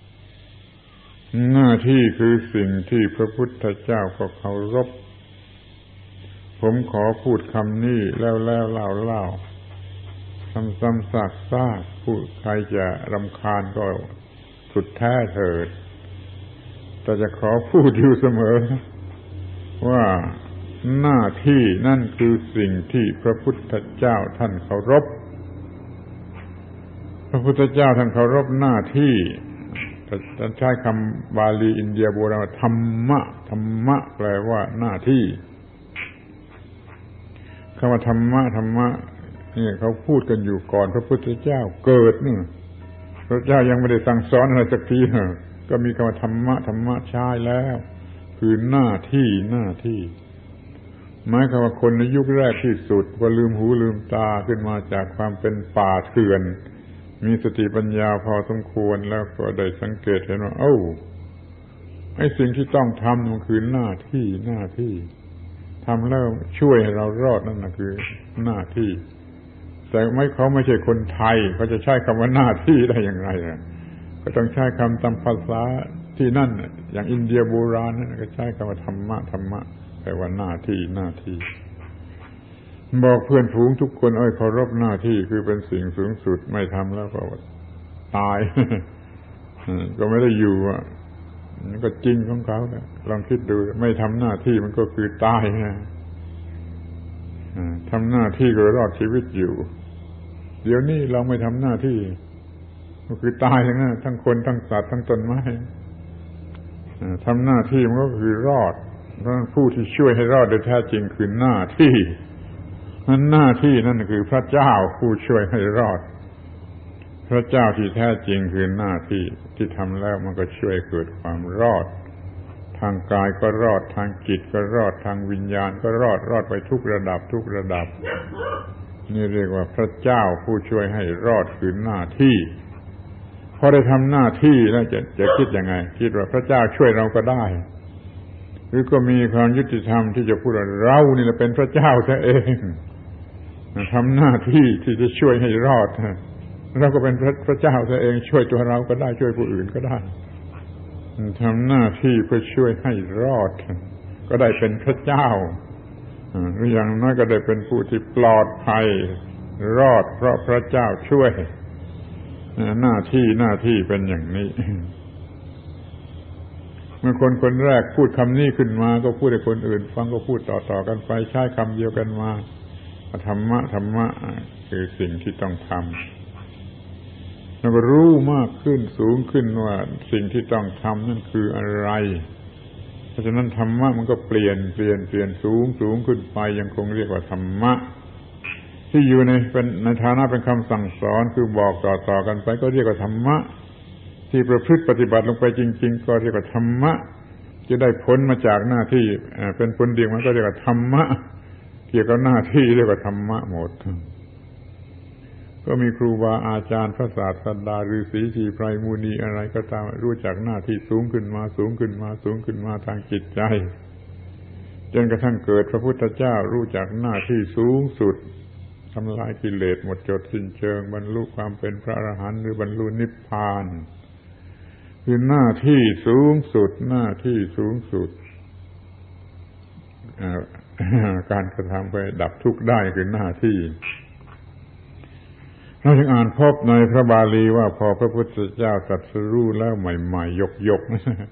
คือสิ่งที่พระพุทธเจ้าก็เคารพผมขอพูดคำนี้แล้วเล่าซ้ำๆซากๆผู้ใครจะรำคาญก็สุดแท้เถิดแต่จะขอพูดอยู่เสมอว่าหน้าที่นั่นคือสิ่งที่พระพุทธเจ้าท่านเคารพพระพุทธเจ้าท่านเคารพหน้าที่ท่านใช้คำบาลีอินเดียโบราณธรรมะแปลว่าหน้าที่คำว่าธรรมะนี่เขาพูดกันอยู่ก่อนพระพุทธเจ้าเกิดนี่พระเจ้ายังไม่ได้สั่งสอนอะไรสักทีก็มีคำว่าธรรมะใช้แล้วคือหน้าที่หมายความว่าคนในยุคแรกที่สุดพอลืมหูลืมตาขึ้นมาจากความเป็นป่าเถื่อนมีสติปัญญาพอสมควรแล้วก็ได้สังเกตเห็นว่าไอ้สิ่งที่ต้องทำมันคือหน้าที่ทำแล้วช่วยให้เรารอดนั่นคือหน้าที่แต่เขาไม่ใช่คนไทยเขาจะใช้คำว่าหน้าที่ได้อย่างไรก็ต้องใช้คำตามภาษาที่นั่นอย่างอินเดียโบราณนั่นก็ใช้คำว่าธรรมะแปลว่าหน้าที่บอกเพื่อนฝูงทุกคนเคารพหน้าที่คือเป็นสิ่งสูงสุดไม่ทำแล้วก็ตาย ก็ไม่ได้อยู่มันก็จริงของเขาเนี่ยลองคิดดูไม่ทำหน้าที่มันก็คือตายนะทำหน้าที่ก็รอดชีวิตอยู่เดี๋ยวนี้เราไม่ทำหน้าที่ก็คือตายทั้งนั้นทั้งคนทั้งสัตว์ทั้งต้นไม้ทำหน้าที่มันก็คือรอดเพราะผู้ที่ช่วยให้รอดโดยแท้จริงคือหน้าที่นั้นหน้าที่นั่นคือพระเจ้าผู้ช่วยให้รอดพระเจ้าที่แท้จริงคือหน้าที่ที่ทำแล้วมันก็ช่วยเกิดความรอดทางกายก็รอดทางจิตก็รอดทางวิญญาณก็รอดไปทุกระดับนี่เรียกว่าพระเจ้าผู้ช่วยให้รอดคือหน้าที่พอได้ทำหน้าที่แล้วจะคิดยังไงคิดว่าพระเจ้าช่วยเราก็ได้หรือก็มีความยุติธรรมที่จะพูดว่าเรานี่แหละเป็นพระเจ้าซะเองทำหน้าที่ที่จะช่วยให้รอดเราก็เป็นพระเจ้าซะเองช่วยตัวเราก็ได้ช่วยผู้อื่นก็ได้ทำหน้าที่เพื่อช่วยให้รอดก็ได้เป็นพระเจ้าหรืออย่างน้อยก็ได้เป็นผู้ที่ปลอดภัยรอดเพราะพระเจ้าช่วยหน้าที่เป็นอย่างนี้เมื่อคนแรกพูดคำนี้ขึ้นมาก็พูดให้คนอื่นฟังก็พูดต่อกันไปใช้คำเดียวกันมาธรรมะคือสิ่งที่ต้องทำแล้วก็รู้มากขึ้นสูงขึ้นว่าสิ่งที่ต้องทำนั่นคืออะไรเพราะฉะนั้นธรรมะมันก็เปลี่ยนสูงขึ้นไปยังคงเรียกว่าธรรมะที่อยู่ในฐานะเป็นคำสั่งสอนคือบอกต่อกันไปก็เรียกว่าธรรมะที่ประพฤติปฏิบัติลงไปจริงๆก็เรียกว่าธรรมะจะได้ผลมาจากหน้าที่เป็นผลดีมันก็เรียกว่าธรรมะเกี่ยวกับหน้าที่เรียกว่าธรรมะหมดก็มีครูบาอาจารย์พระศาสดาฤาษีชีไพรมุนีอะไรก็ตามรู้จักหน้าที่สูงขึ้นมาทางจิตใจจนกระทั่งเกิดพระพุทธเจ้ารู้จักหน้าที่สูงสุดทำลายกิเลสหมดจดสิ้นเชิงบรรลุความเป็นพระอรหันต์หรือบรรลุนิพพานคือหน้าที่สูงสุดการกระทำไปดับทุกข์ได้คือหน้าที่เราจึงอ่านพบในพระบาลีว่าพอพระพุทธเจ้าตรัสรู้แล้วใหม่ๆยก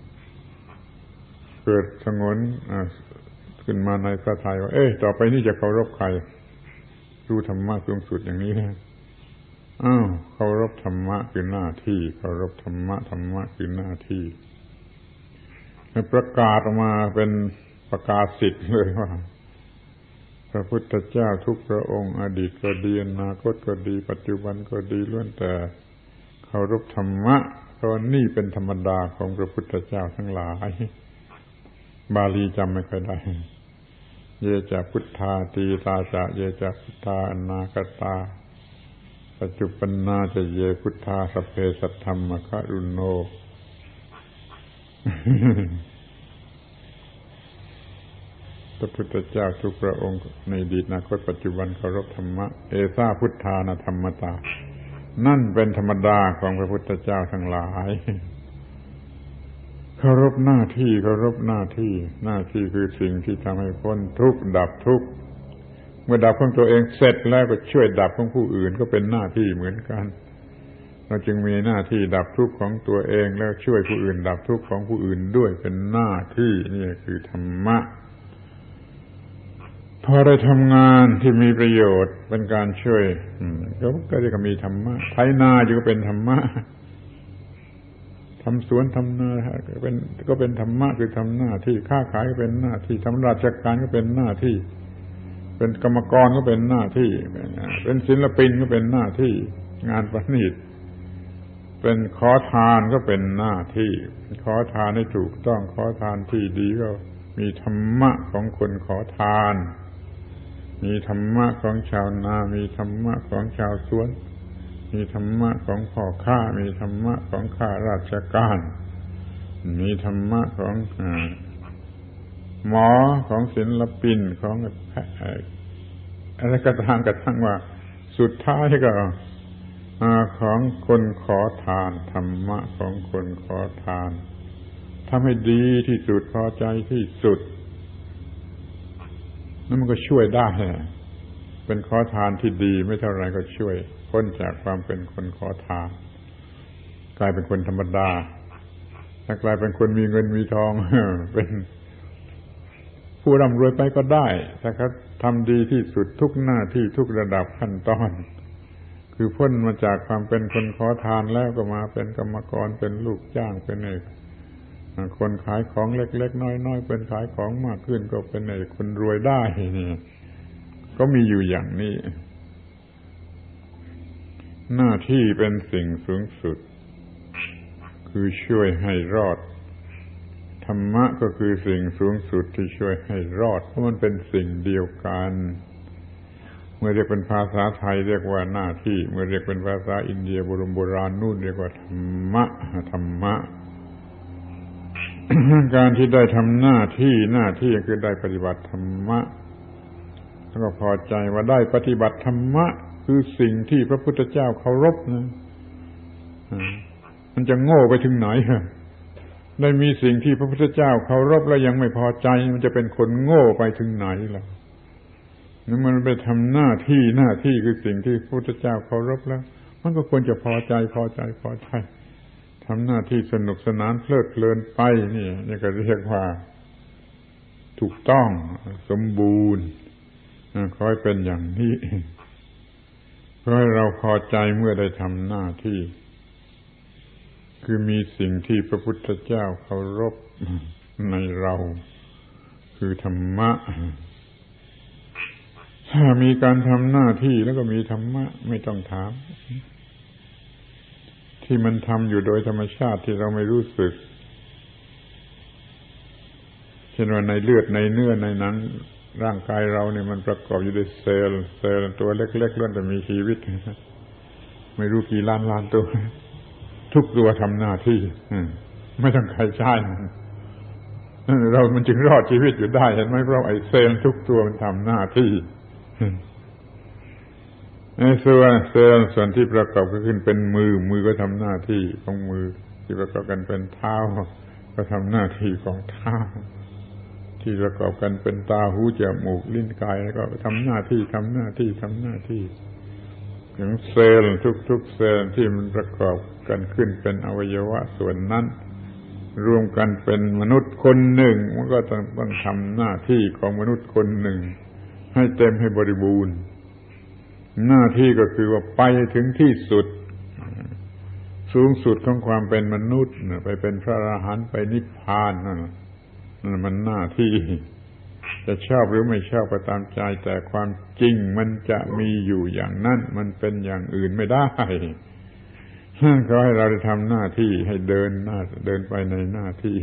เกิดสงวนขึ้นมาในพระทัยว่าต่อไปนี้จะเคารพใครรู้ธรรมะสูงสุดอย่างนี้นะเคารพธรรมะคือหน้าที่เคารพธรรมะคือหน้าที่ประกาศออกมาเป็นประกาศสิทธิ์เลยว่าพระพุทธเจ้าทุกพระองค์อดีตก็ดีอนาคตก็ดีปัจจุบันก็ดีล้วนแต่เคารพธรรมะเพราะนี่เป็นธรรมดาของพระพุทธเจ้าทั้งหลายบาลีจำไม่ค่อยได้เยจะพุทธาตีตาจะเยจะพุทธาอนาคตาปัจจุบันนาจะเยพุทธาสัพเพสัทธัมมะคะรุณโนพระพุทธเจ้าทุกพระองค์ในอดีตอนาคตปัจจุบันเคารพธรรมะเอสาพุทธานาธรรมตานั่นเป็นธรรมดาของพระพุทธเจ้าทั้งหลายเคารพหน้าที่คือสิ่งที่ทำให้พ้นทุกข์ดับทุกข์เมื่อดับของตัวเองเสร็จแล้วก็ช่วยดับของผู้อื่นก็เป็นหน้าที่เหมือนกันเราจึงมีหน้าที่ดับทุกข์ของตัวเองแล้วช่วยผู้อื่นดับทุกข์ของผู้อื่นด้วยเป็นหน้าที่นี่คือธรรมะพอได้ทำงานที่มีประโยชน์เป็นการช่วยก็เรียกว่ามีธรรมะไถนาอยู่ก็เป็นธรรมะทำสวนทำนาก็เป็นธรรมะคือทำหน้าที่ค้าขายก็เป็นหน้าที่ทำราชการก็เป็นหน้าที่เป็นกรรมกรก็เป็นหน้าที่เป็นศิลปินก็เป็นหน้าที่งานประณีตเป็นขอทานก็เป็นหน้าที่ขอทานให้ถูกต้องขอทานที่ดีก็มีธรรมะของคนขอทานมีธรรมะของชาวนามีธรรมะของชาวสวนมีธรรมะของพ่อค้ามีธรรมะของข้าราชการมีธรรมะของหมอของศิลปินของอะไรก็ตามกระทั่งว่าสุดท้ายก็ของคนขอทานธรรมะของคนขอทานทำให้ดีที่สุดพอใจที่สุดนั่นมันก็ช่วยได้เป็นขอทานที่ดีไม่เท่าไรก็ช่วยพ้นจากความเป็นคนขอทานกลายเป็นคนธรรมดาถ้ากลายเป็นคนมีเงินมีทอง เป็นผู้ร่ำรวยไปก็ได้ถ้าเขาทำดีที่สุดทุกหน้าที่ทุกระดับขั้นตอนคือพ้นมาจากความเป็นคนขอทานแล้วก็มาเป็นกรรมกรเป็นลูกจ้างเป็นคนขายของเล็กๆน้อยๆเป็นขายของมากขึ้นก็เป็นคนรวยได้นี่ก็มีอยู่อย่างนี้หน้าที่เป็นสิ่งสูงสุดคือช่วยให้รอดธรรมะก็คือสิ่งสูงสุดที่ช่วยให้รอดเพราะมันเป็นสิ่งเดียวกันเมื่อเรียกเป็นภาษาไทยเรียกว่าหน้าที่เมื่อเรียกเป็นภาษาอินเดียโบราณนู่นเรียกว่าธรรมะ การที่ได้ทำหน้าที่คือได้ปฏิบัติธรรมะแล้วก็พอใจว่าได้ปฏิบัติธรรมะคือสิ่งที่พระพุทธเจ้าเคารพนะมันจะโง่ไปถึงไหนได้มีสิ่งที่พระพุทธเจ้าเคารพแล้วยังไม่พอใจมันจะเป็นคนโง่ไปถึงไหนล่ะนั่นมันไปทำหน้าที่คือสิ่งที่พระพุทธเจ้าเคารพแล้วมันก็ควรจะพอใจทำหน้าที่สนุกสนานเพลิดเพลินไปนี่ก็เรียกว่าถูกต้องสมบูรณ์ขอให้เป็นอย่างนี้เพราะให้เราพอใจเมื่อได้ทำหน้าที่คือมีสิ่งที่พระพุทธเจ้าเคารพในเราคือธรรมะถ้ามีการทำหน้าที่แล้วก็มีธรรมะไม่ต้องถามที่มันทำอยู่โดยธรรมชาติที่เราไม่รู้สึกเช่นว่าในเลือดในเนื้อในหนังร่างกายเราเนี่ยมันประกอบอยู่ด้วยเซลล์ตัวเล็กๆล้วนแต่มีชีวิตไม่รู้กี่ล้านตัวทุกตัวทำหน้าที่ไม่ต้องใครใช้มันจึงรอดชีวิตอยู่ได้เห็นไหมเพราะไอ้เซลล์ทุกตัวมันทำหน้าที่ส่วนเซลล์ส่วนที่ประกอบขึ้นเป็นมือก็ทำหน้าที่ของมือที่ประกอบกันเป็นเท้าก็ทำหน้าที่ของเท้าที่ประกอบกันเป็นตาหูจมูกลิ้นกายแล้วก็ทำหน้าที่อย่างเซลล์ทุกๆเซลล์ที่มันประกอบกันขึ้นเป็นอวัยวะส่วนนั้นรวมกันเป็นมนุษย์คนหนึ่งมันก็ต้องทำหน้าที่ของมนุษย์คนหนึ่งให้เต็มให้บริบูรณ์หน้าที่ก็คือว่าไปถึงที่สุดสูงสุดของความเป็นมนุษย์ไปเป็นพระอรหันต์ไปนิพพานนั่นมันหน้าที่จะชอบหรือไม่ชอบก็ตามใจแต่ความจริงมันจะมีอยู่อย่างนั้นมันเป็นอย่างอื่นไม่ได้ก็ให้เราได้ทำหน้าที่ให้เดินไปในหน้าที่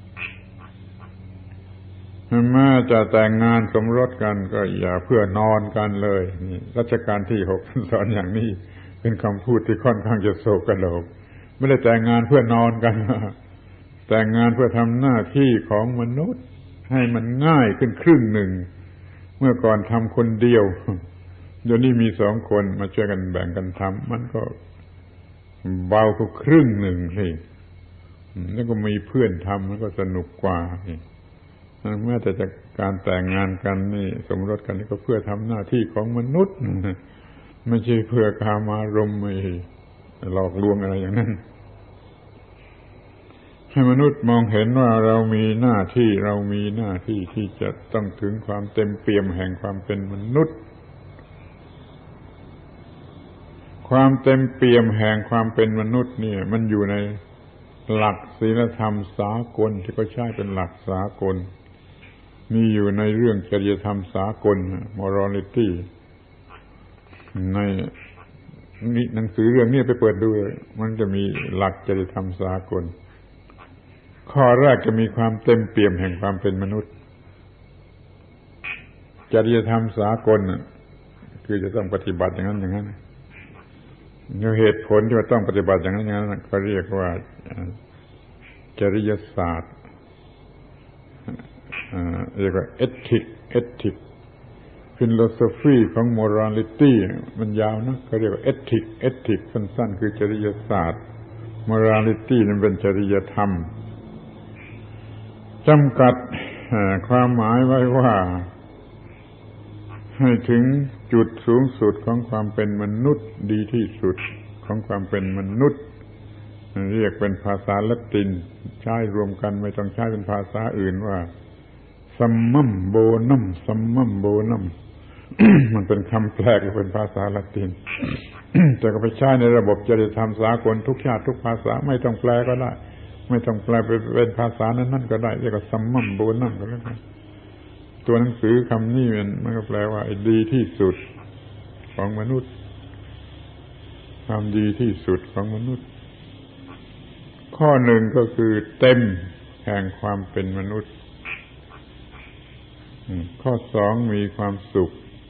แม้จะแต่งงานสมรสกันก็อย่าเพื่อนอนกันเลยนี่รัชกาลที่ 6สอนอย่างนี้เป็นคำพูดที่ค่อนข้างจะโศกโศกไม่ได้แต่งงานเพื่อนอนกันแต่งงานเพื่อทำหน้าที่ของมนุษย์ให้มันง่ายขึ้นครึ่งหนึ่งเมื่อก่อนทำคนเดียวเดี๋ยวนี้มี2 คนมาช่วยกันแบ่งกันทำมันก็เบากว่าครึ่งหนึ่งสิแล้วก็มีเพื่อนทำมันก็สนุกกว่าแม้แต่จากการแต่งงานกันนี่สมรสกันนี่ก็เพื่อทำหน้าที่ของมนุษย์ไม่ใช่เพื่อกามารมณ์ไม่หลอกลวงอะไรอย่างนั้นให้มนุษย์มองเห็นว่าเรามีหน้าที่ที่จะต้องถึงความเต็มเปี่ยมแห่งความเป็นมนุษย์ความเต็มเปี่ยมแห่งความเป็นมนุษย์เนี่ยมันอยู่ในหลักศีลธรรมสากลที่เขาใช้เป็นหลักสากลมีอยู่ในเรื่องจริยธรรมสากล morality ในหนังสือเรื่องนี้ไปเปิดดูมันจะมีหลักจริยธรรมสากลข้อแรกจะมีความเต็มเปี่ยมแห่งความเป็นมนุษย์จริยธรรมสากลคือจะต้องปฏิบัติอย่างนั้นเหตุผลที่ว่าต้องปฏิบัติอย่างนั้นเขาเรียกว่าจริยศาสตร์เรียกว่า ethic philosophy ของ morality มันยาวนะเขาเรียกว่า ethic สั้นๆคือจริยศาสตร์ morality นั้นเป็นจริยธรรมจำกัดความหมายไว้ว่าให้ถึงจุดสูงสุดของความเป็นมนุษย์ดีที่สุดของความเป็นมนุษย์เรียกเป็นภาษาละตินใช้รวมกันไม่ต้องใช้เป็นภาษาอื่นว่าซัมมัมโบนัมซัมมัมโบนัม มันเป็นคำแปลเป็นภาษาละติน แต่ก็ไปใช้ในระบบจริยธรรมสากลทุกชาติทุกภาษาไม่ต้องแปลก็ได้ไม่ต้องแปลเป็นภาษานั้นๆก็ได้เรียกว่าซัมมัมโบนัมก็แล้วกันตัวหนังสือคำนี้มันก็แปลว่าดีที่สุดของมนุษย์ความดีที่สุดของมนุษย์ข้อหนึ่งก็คือเต็มแห่งความเป็นมนุษย์ข้อสองมีความสุข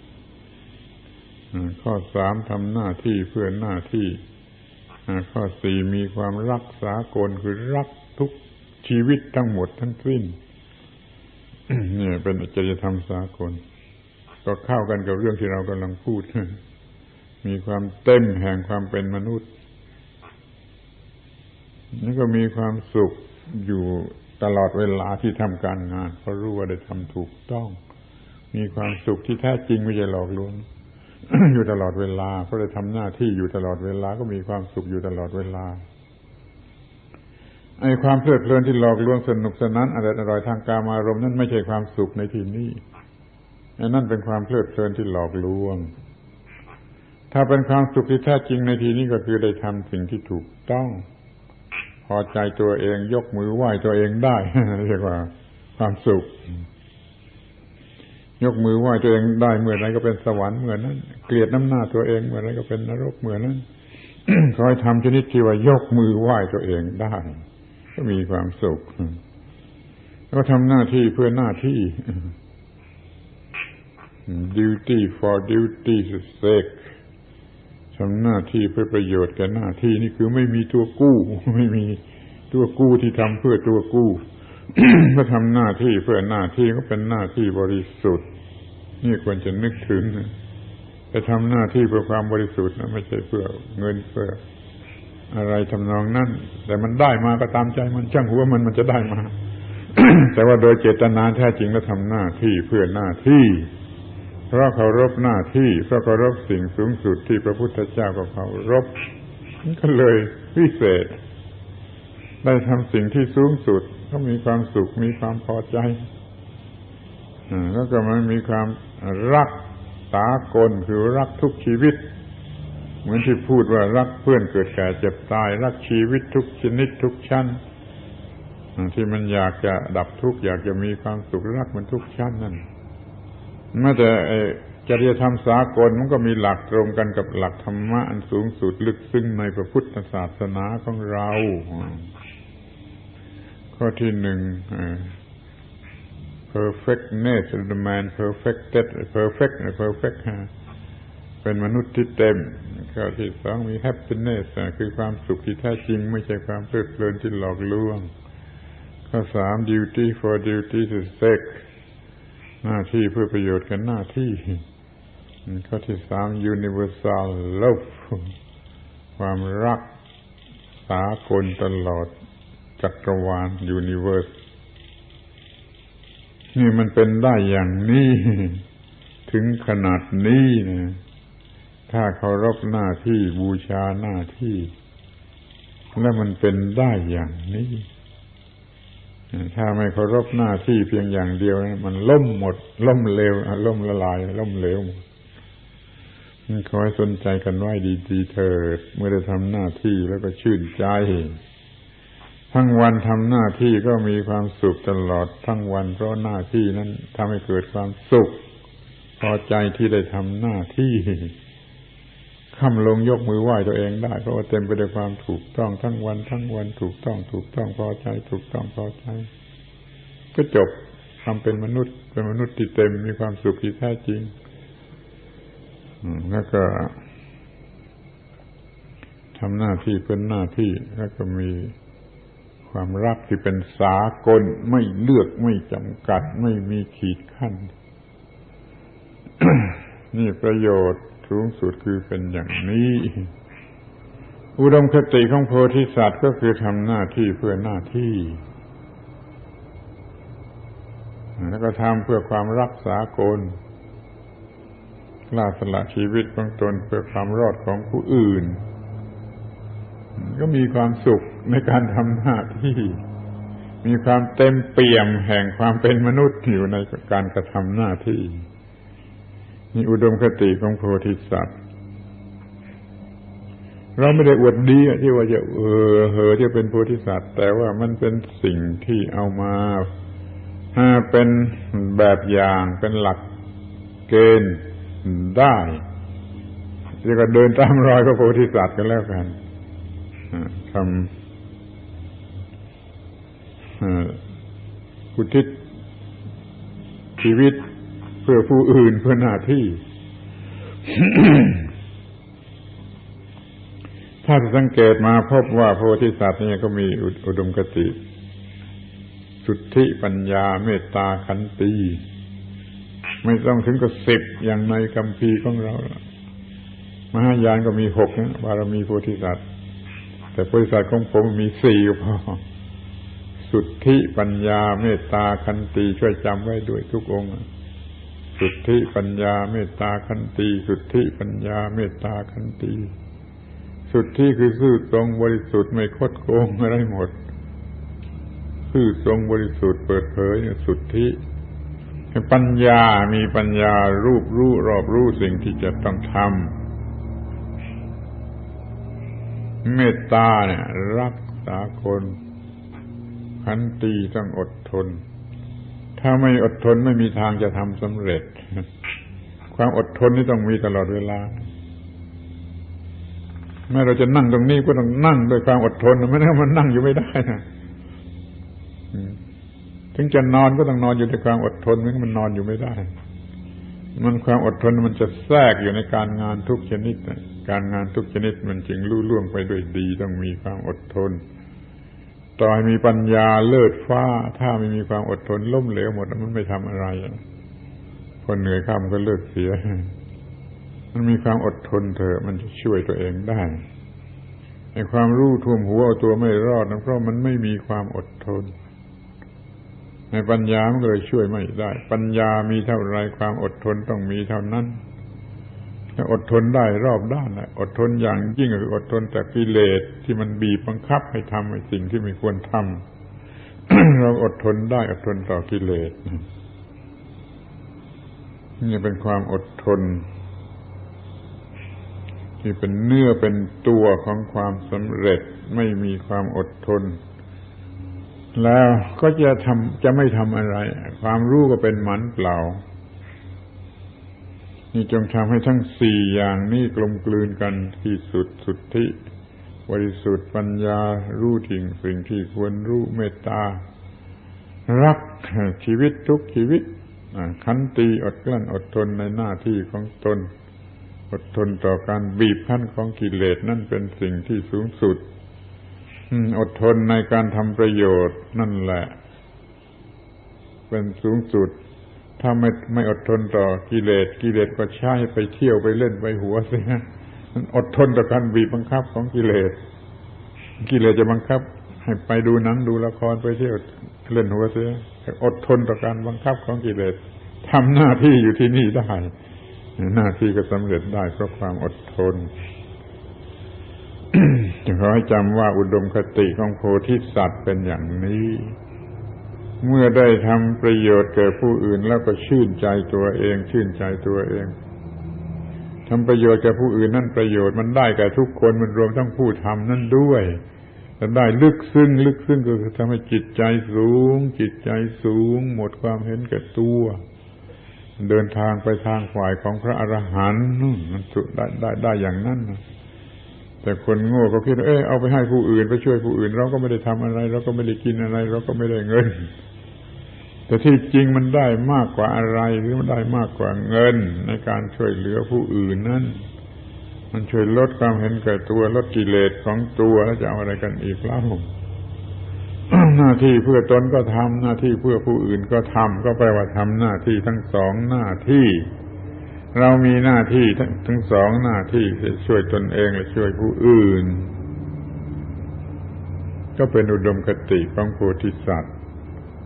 ข้อสามทำหน้าที่เพื่อหน้าที่ข้อสี่มีความรักษากลคือรักทุกชีวิตทั้งหมดทั้งสิ้นนี่เป็นจริยธรรมสากลก็เข้ากันกับเรื่องที่เรากำลังพูดมีความเต็มแห่งความเป็นมนุษย์นี่ก็มีความสุขอยู่ตลอดเวลาที่ทำการงานเพราะรู้ว่าได้ทำถูกต้องมีความสุขที่แท้จริงไม่ใช่หลอกลวง อยู่ตลอดเวลาเพราะได้ทำหน้าที่อยู่ตลอดเวลาก็มีความสุขอยู่ตลอดเวลาไอ้ความเพลิดเพลินที่หลอกลวงสนุกสนานอร่อยทางกามารมณ์นั่นไม่ใช่ความสุขในที่นี้ไอ้นั่นเป็นความเพลิดเพลินที่หลอกลวงถ้าเป็นความสุขที่แท้จริงในที่นี้ก็คือได้ทำสิ่งที่ถูกต้องพอใจตัวเองยกมือไหว้ตัวเองได้ เรียกว่าความสุขยกมือไหว้ตัวเองได้เมื่อไรก็เป็นสวรรค์เมื่อนั้นเกลียดน้ำหน้าตัวเองเมื่อไรก็เป็นนรกเมื่อนั้น ขอให้ทำชนิดที่ว่ายกมือไหว้ตัวเองได้ก็มีความสุขแล้วก็ทำหน้าที่เพื่อหน้าที่ duty for duty's sake ทำหน้าที่เพื่อประโยชน์แก่หน้าที่นี่คือไม่มีตัวกู้ไม่มีตัวกู้ที่ทำเพื่อตัวกู้ ก็ทำหน้าที่เพื่อหน้าที่ก็เป็นหน้าที่บริสุทธิ์นี่ควรจะนึกถึงไปทำหน้าที่เพื่อความบริสุทธิ์นะไม่ใช่เพื่อเงินเพื่ออะไรทำนองนั้นแต่มันได้มาก็ตามใจมันช่างหัวมันจะได้มา แต่ว่าโดยเจตนาแท้จริงแล้วทำหน้าที่เพื่อหน้าที่เพราะเคารพหน้าที่เพราะเคารพสิ่งสูงสุดที่พระพุทธเจ้าก็เคารพก็เลยวิเศษได้ทำสิ่งที่สูงสุดก็มีความสุขมีความพอใจแล้วก็มันมีความรักสากลคือรักทุกชีวิตเหมือนที่พูดว่ารักเพื่อนเกิดแก่เจ็บตายรักชีวิตทุกชนิดทุกชั้นที่มันอยากจะดับทุกข์อยากจะมีความสุขรักมันทุกชั้นนั่นแม้แต่จริยธรรมสากลมันก็มีหลักตรงกันกับหลักธรรมะอันสูงสุดลึกซึ้งในพระพุทธศาสนาของเราข้อที่หนึ่ง perfectness the man perfected perfect เป็นมนุษย์ที่เต็มข้อที่สองมี happiness คือความสุขที่แท้จริงไม่ใช่ความเพลิดเพลินที่หลอกลวงข้อสาม duty for duty's sake หน้าที่เพื่อประโยชน์กันหน้าที่ข้อที่สาม universal love ความรักสากลตลอดจักรวาล universe นี่มันเป็นได้อย่างนี้ถึงขนาดนี้นะถ้าเคารพหน้าที่บูชาหน้าที่แล้วมันเป็นได้อย่างนี้ถ้าไม่เคารพหน้าที่เพียงอย่างเดียวมันล่มหมดล่มเหลวล่มละลายล่มเหลวขอให้สนใจกันไว้ดีๆเถิดเมื่อได้ทำหน้าที่แล้วก็ชื่นใจทั้งวันทำหน้าที่ก็มีความสุขตลอดทั้งวันเพราะหน้าที่นั้นทำให้เกิดความสุขพอใจที่ได้ทำหน้าที่ค่ำลงยกมือไหว้ตัวเองได้เพราะว่าเต็มไปด้วยความถูกต้องทั้งวันถูกต้องพอใจถูกต้องพอใจก็จบความเป็นมนุษย์เป็นมนุษย์ที่เต็มมีความสุขที่แท้จริงแล้วก็ทำหน้าที่เป็นหน้าที่แล้วก็มีความรักที่เป็นสากลไม่เลือกไม่จำกัดไม่มีขีดขั้น นี่ประโยชน์สูงสุดคือเป็นอย่างนี้อุดมคติของโพธิสัตว์ก็คือทำหน้าที่เพื่อหน้าที่แล้วก็ทำเพื่อความรักษากลกล้าสละชีวิตของตนเพื่อความรอดของผู้อื่นก็มีความสุขในการทำหน้าที่มีความเต็มเปี่ยมแห่งความเป็นมนุษย์อยู่ในการกระทำหน้าที่นี่อุดมคติของโพธิสัตว์เราไม่ได้อวดดีที่ว่าจะที่เป็นโพธิสัตว์แต่ว่ามันเป็นสิ่งที่เอามาเป็นแบบอย่างเป็นหลักเกณฑ์ได้เรียกว่าเดินตามรอยพระโพธิสัตว์กันแล้วกันทำอุทิศชีวิตเพื่อผู้อื่นเพื่อหน้าที่ ถ้าสังเกตมาพบว่าโพธิสัตว์นี่ก็มีอุดมคติสุทธิปัญญาเมตตาขันติไม่ต้องถึงกับ10อย่างในคัมภีร์ของเรามหายานก็มี6นะบารมีโพธิสัตว์แต่โพธิสัตว์ของผมมี4ก็พอสุทธิปัญญาเมตตาขันติช่วยจำไว้ด้วยทุกองค์สุทธิปัญญาเมตตาขันติสุทธิปัญญาเมตตาขันติสุทธิคือซื่อตรงบริสุทธิ์ไม่คดโกงอะไรหมดซื่อตรงบริสุทธิ์เปิดเผยสุทธิปัญญามีปัญญารูปรู้รอบรู้สิ่งที่จะต้องทำเมตตาเนี่ยรักษาคนขันติต้องอดทนถ้าไม่อดทนไม่มีทางจะทำสำเร็จความอดทนนี่ต้องมีตลอดเวลาแม้เราจะนั่งตรงนี้ก็ต้องนั่งด้วยความอดทนไม่งั้นมันนั่งอยู่ไม่ได้นะถึงจะนอนก็ต้องนอนอยู่ด้วยความอดทนไม่งั้นมันนอนอยู่ไม่ได้มันความอดทนมันจะแทรกอยู่ในการงานทุกชนิดการงานทุกชนิดมันจึงลุล่วงไปด้วยดีต้องมีความอดทนต่อให้มีปัญญาเลิศฟ้าถ้าไม่มีความอดทนล้มเหลวหมดมันไม่ทำอะไรคนเหนื่อยข้ามก็เลิกเสียมันมีความอดทนเถอะมันจะช่วยตัวเองได้ไอ้ความรู้ท่วมหัวเอาตัวไม่รอดนะเพราะมันไม่มีความอดทนในปัญญามันก็เลยช่วยไม่ได้ปัญญามีเท่าไรความอดทนต้องมีเท่านั้นถ้าอดทนได้รอบด้านนะอดทนอย่างยิ่งก็คืออดทนแต่กิเลสที่มันบีบบังคับให้ทำไอ้สิ่งที่ไม่ควรทำ เราอดทนได้อดทนต่อกิเลสนี่เป็นความอดทนที่เป็นเนื้อเป็นตัวของความสำเร็จไม่มีความอดทนแล้วก็จะไม่ทำอะไรความรู้ก็เป็นหมันเปล่านี่จงทำให้ทั้ง4อย่างนี้กลมกลืนกันที่สุดสุทธิบริสุทธิ์ปัญญารู้สิ่งที่ควรรู้เมตตารักชีวิตทุกชีวิตขันติอดกลั้นอดทนในหน้าที่ของตนอดทนต่อการบีบคั้นของกิเลสนั่นเป็นสิ่งที่สูงสุดอดทนในการทำประโยชน์นั่นแหละเป็นสูงสุดถ้าไม่อดทนต่อกิเลสก็ใช้ไปเที่ยวไปเล่นไปหัวเสียอดทนต่อการบีบบังคับของกิเลสจะบังคับให้ไปดูหนังดูละครไปเที่ยวเล่นหัวเสียอดทนต่อการบังคับของกิเลสทำหน้าที่อยู่ที่นี่ได้หน้าที่ก็สำเร็จได้เพราะความอดทน ขอให้จำว่าอุดมคติของโพธิสัตว์เป็นอย่างนี้เมื่อได้ทำประโยชน์แก่ผู้อื่นแล้วก็ชื่นใจตัวเองทำประโยชน์แก่ผู้อื่นนั่นประโยชน์มันได้แก่ทุกคนมันรวมทั้งผู้ทำนั่นด้วยแต่ได้ลึกซึ้งก็คือทำให้จิตใจสูงหมดความเห็นแก่ตัวเดินทางไปทางฝ่ายของพระอรหันต์มันได้อย่างนั้นนะแต่คนโง่ก็คิดเอาไปให้ผู้อื่นไปช่วยผู้อื่นเราก็ไม่ได้ทำอะไรเราก็ไม่ได้กินอะไรเราก็ไม่ได้เงินแต่ที่จริงมันได้มากกว่าอะไรหรือมันได้มากกว่าเงินในการช่วยเหลือผู้อื่นนั้นมันช่วยลดความเห็นแก่ตัวลดกิเลสของตัวแล้วจะเอาอะไรกันอีกเล่า หน้าที่เพื่อตนก็ทำหน้าที่เพื่อผู้อื่นก็ทำก็แปลว่าทำหน้าที่ทั้งสองหน้าที่เรามีหน้าที่ทั้งสองหน้าที่ช่วยตนเองและช่วยผู้อื่นก็เป็นอุดมคติของโพธิสัตว์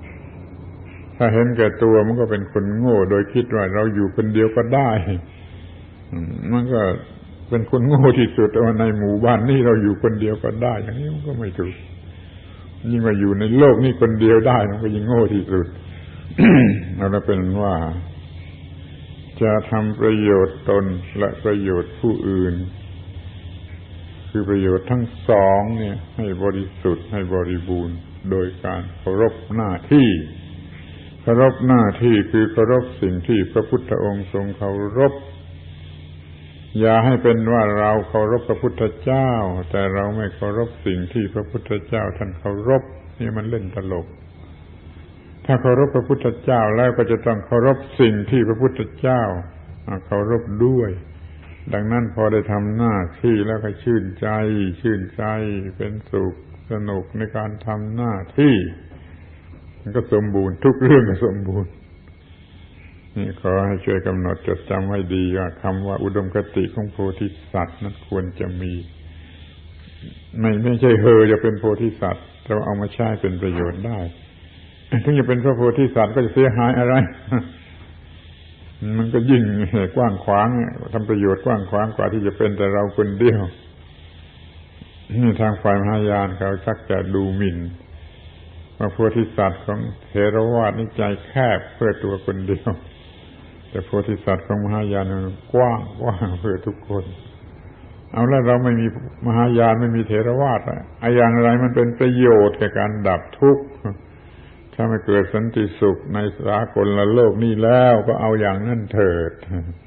ถ้าเห็นแก่ตัวมันก็เป็นคนโง่โดยคิดว่าเราอยู่คนเดียวก็ได้มันก็เป็นคนโง่ที่สุดว่าในหมู่บ้านนี่เราอยู่คนเดียวก็ได้อย่างนี้มันก็ไม่ถูกยิ่งมาอยู่ในโลกนี้คนเดียวได้มันก็ยิ่งโง่ที่สุด เราเป็นว่าจะทำประโยชน์ตนและประโยชน์ผู้อื่นคือประโยชน์ทั้งสองเนี่ยให้บริสุทธิ์ให้บริบูรณ์โดยการเคารพหน้าที่เคารพหน้าที่คือเคารพสิ่งที่พระพุทธองค์ทรงเคารพอย่าให้เป็นว่าเราเคารพพระพุทธเจ้าแต่เราไม่เคารพสิ่งที่พระพุทธเจ้าท่านเคารพนี่มันเล่นตลกถ้าเคารพพระพุทธเจ้าแล้วก็จะต้องเคารพสิ่งที่พระพุทธเจ้าเคารพด้วยดังนั้นพอได้ทำหน้าที่แล้วก็ชื่นใจเป็นสุขสนุกในการทำหน้าที่มันก็สมบูรณ์ทุกเรื่องก็สมบูรณ์นี่ขอให้ช่วยกำหนดจดจำไว้ดีว่าคำว่าอุดมคติของโพธิสัตว์นั้นควรจะมีไม่ใช่จะเป็นโพธิสัตว์แต่ว่าเอามาใช้เป็นประโยชน์ได้ถึงจะเป็นพระโพธิสัตว์ก็จะเสียหายอะไร มันก็ยิ่งกว้างขวางทำประโยชน์กว้างขวางกว่าที่จะเป็นแต่เราคนเดียวนี่ทางฝ่ายมหายานเขาชักจะดูหมิ่นว่าโพธิสัตว์ของเถรวาทนี่ใจแคบเพื่อตัวคนเดียวแต่โพธิสัตว์ของมหายานมันกว้างเพื่อทุกคนเอาแล้วเราไม่มีมหายานไม่มีเถรวาทอย่างไรมันเป็นประโยชน์แก่การดับทุกข์ถ้าไม่เกิดสันติสุขในสากลโลกนี้แล้วก็เอาอย่างนั้นเถิด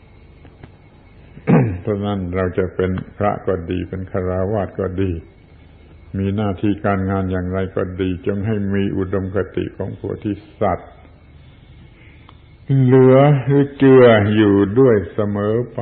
เพราะนั้นเราจะเป็นพระก็ดีเป็นฆราวาสก็ดีมีหน้าที่การงานอย่างไรก็ดีจงให้มีอุดมคติของโพธิสัตว์เหลือหรือเจืออยู่ด้วยเสมอไป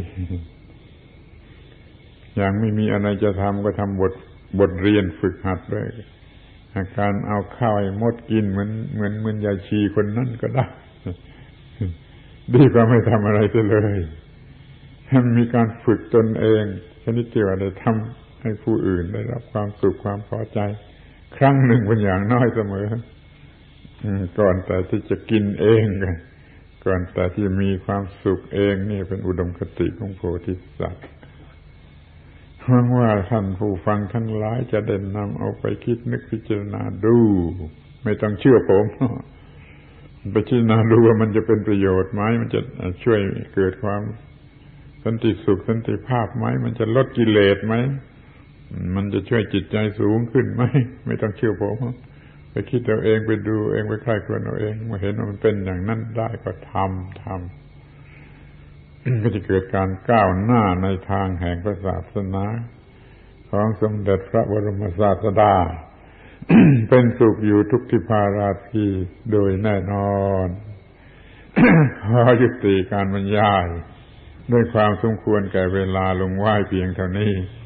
อย่างไม่มีอะไรจะทำก็ทำบทเรียนฝึกหัดด้วยการเอาข้าวให้มดกินเหมือนยาชีคนนั้นก็ได้ ดีกว่าไม่ทำอะไรเลยให้มีการฝึกตนเองชนิดที่ว่าได้ทำให้ผู้อื่นได้รับความสุขความพอใจครั้งหนึ่งเป็นอย่างน้อยเสมอก่อนแต่ที่จะกินเองก่อนแต่ที่มีความสุขเองนี่เป็นอุดมคติของโพธิสัตว์หวังว่าท่านผู้ฟังทั้งหลายจะได้นำเอาไปคิดนึกพิจารณาดูไม่ต้องเชื่อผมไปพิจารณาดูว่ามันจะเป็นประโยชน์ไหมมันจะช่วยเกิดความสันติสุขสันติภาพไหมมันจะลดกิเลสไหมมันจะช่วยจิตใจสูงขึ้นไหมไม่ต้องเชื่อผมไปคิดเอาเองไปดูเองไปใคร่ครวญเอาเองเมื่อเห็นว่ามันเป็นอย่างนั้นได้ก็ทำก็จะเกิดการก้าวหน้าในทางแห่งพระศาสนาของสมเด็จพระบรมศาสดา เป็นสุขอยู่ทุกทิพาราตรีโดยแน่นอน ขอยุติการบรรยายด้วยความสมควรแก่เวลาลงไว้เพียงเท่านี้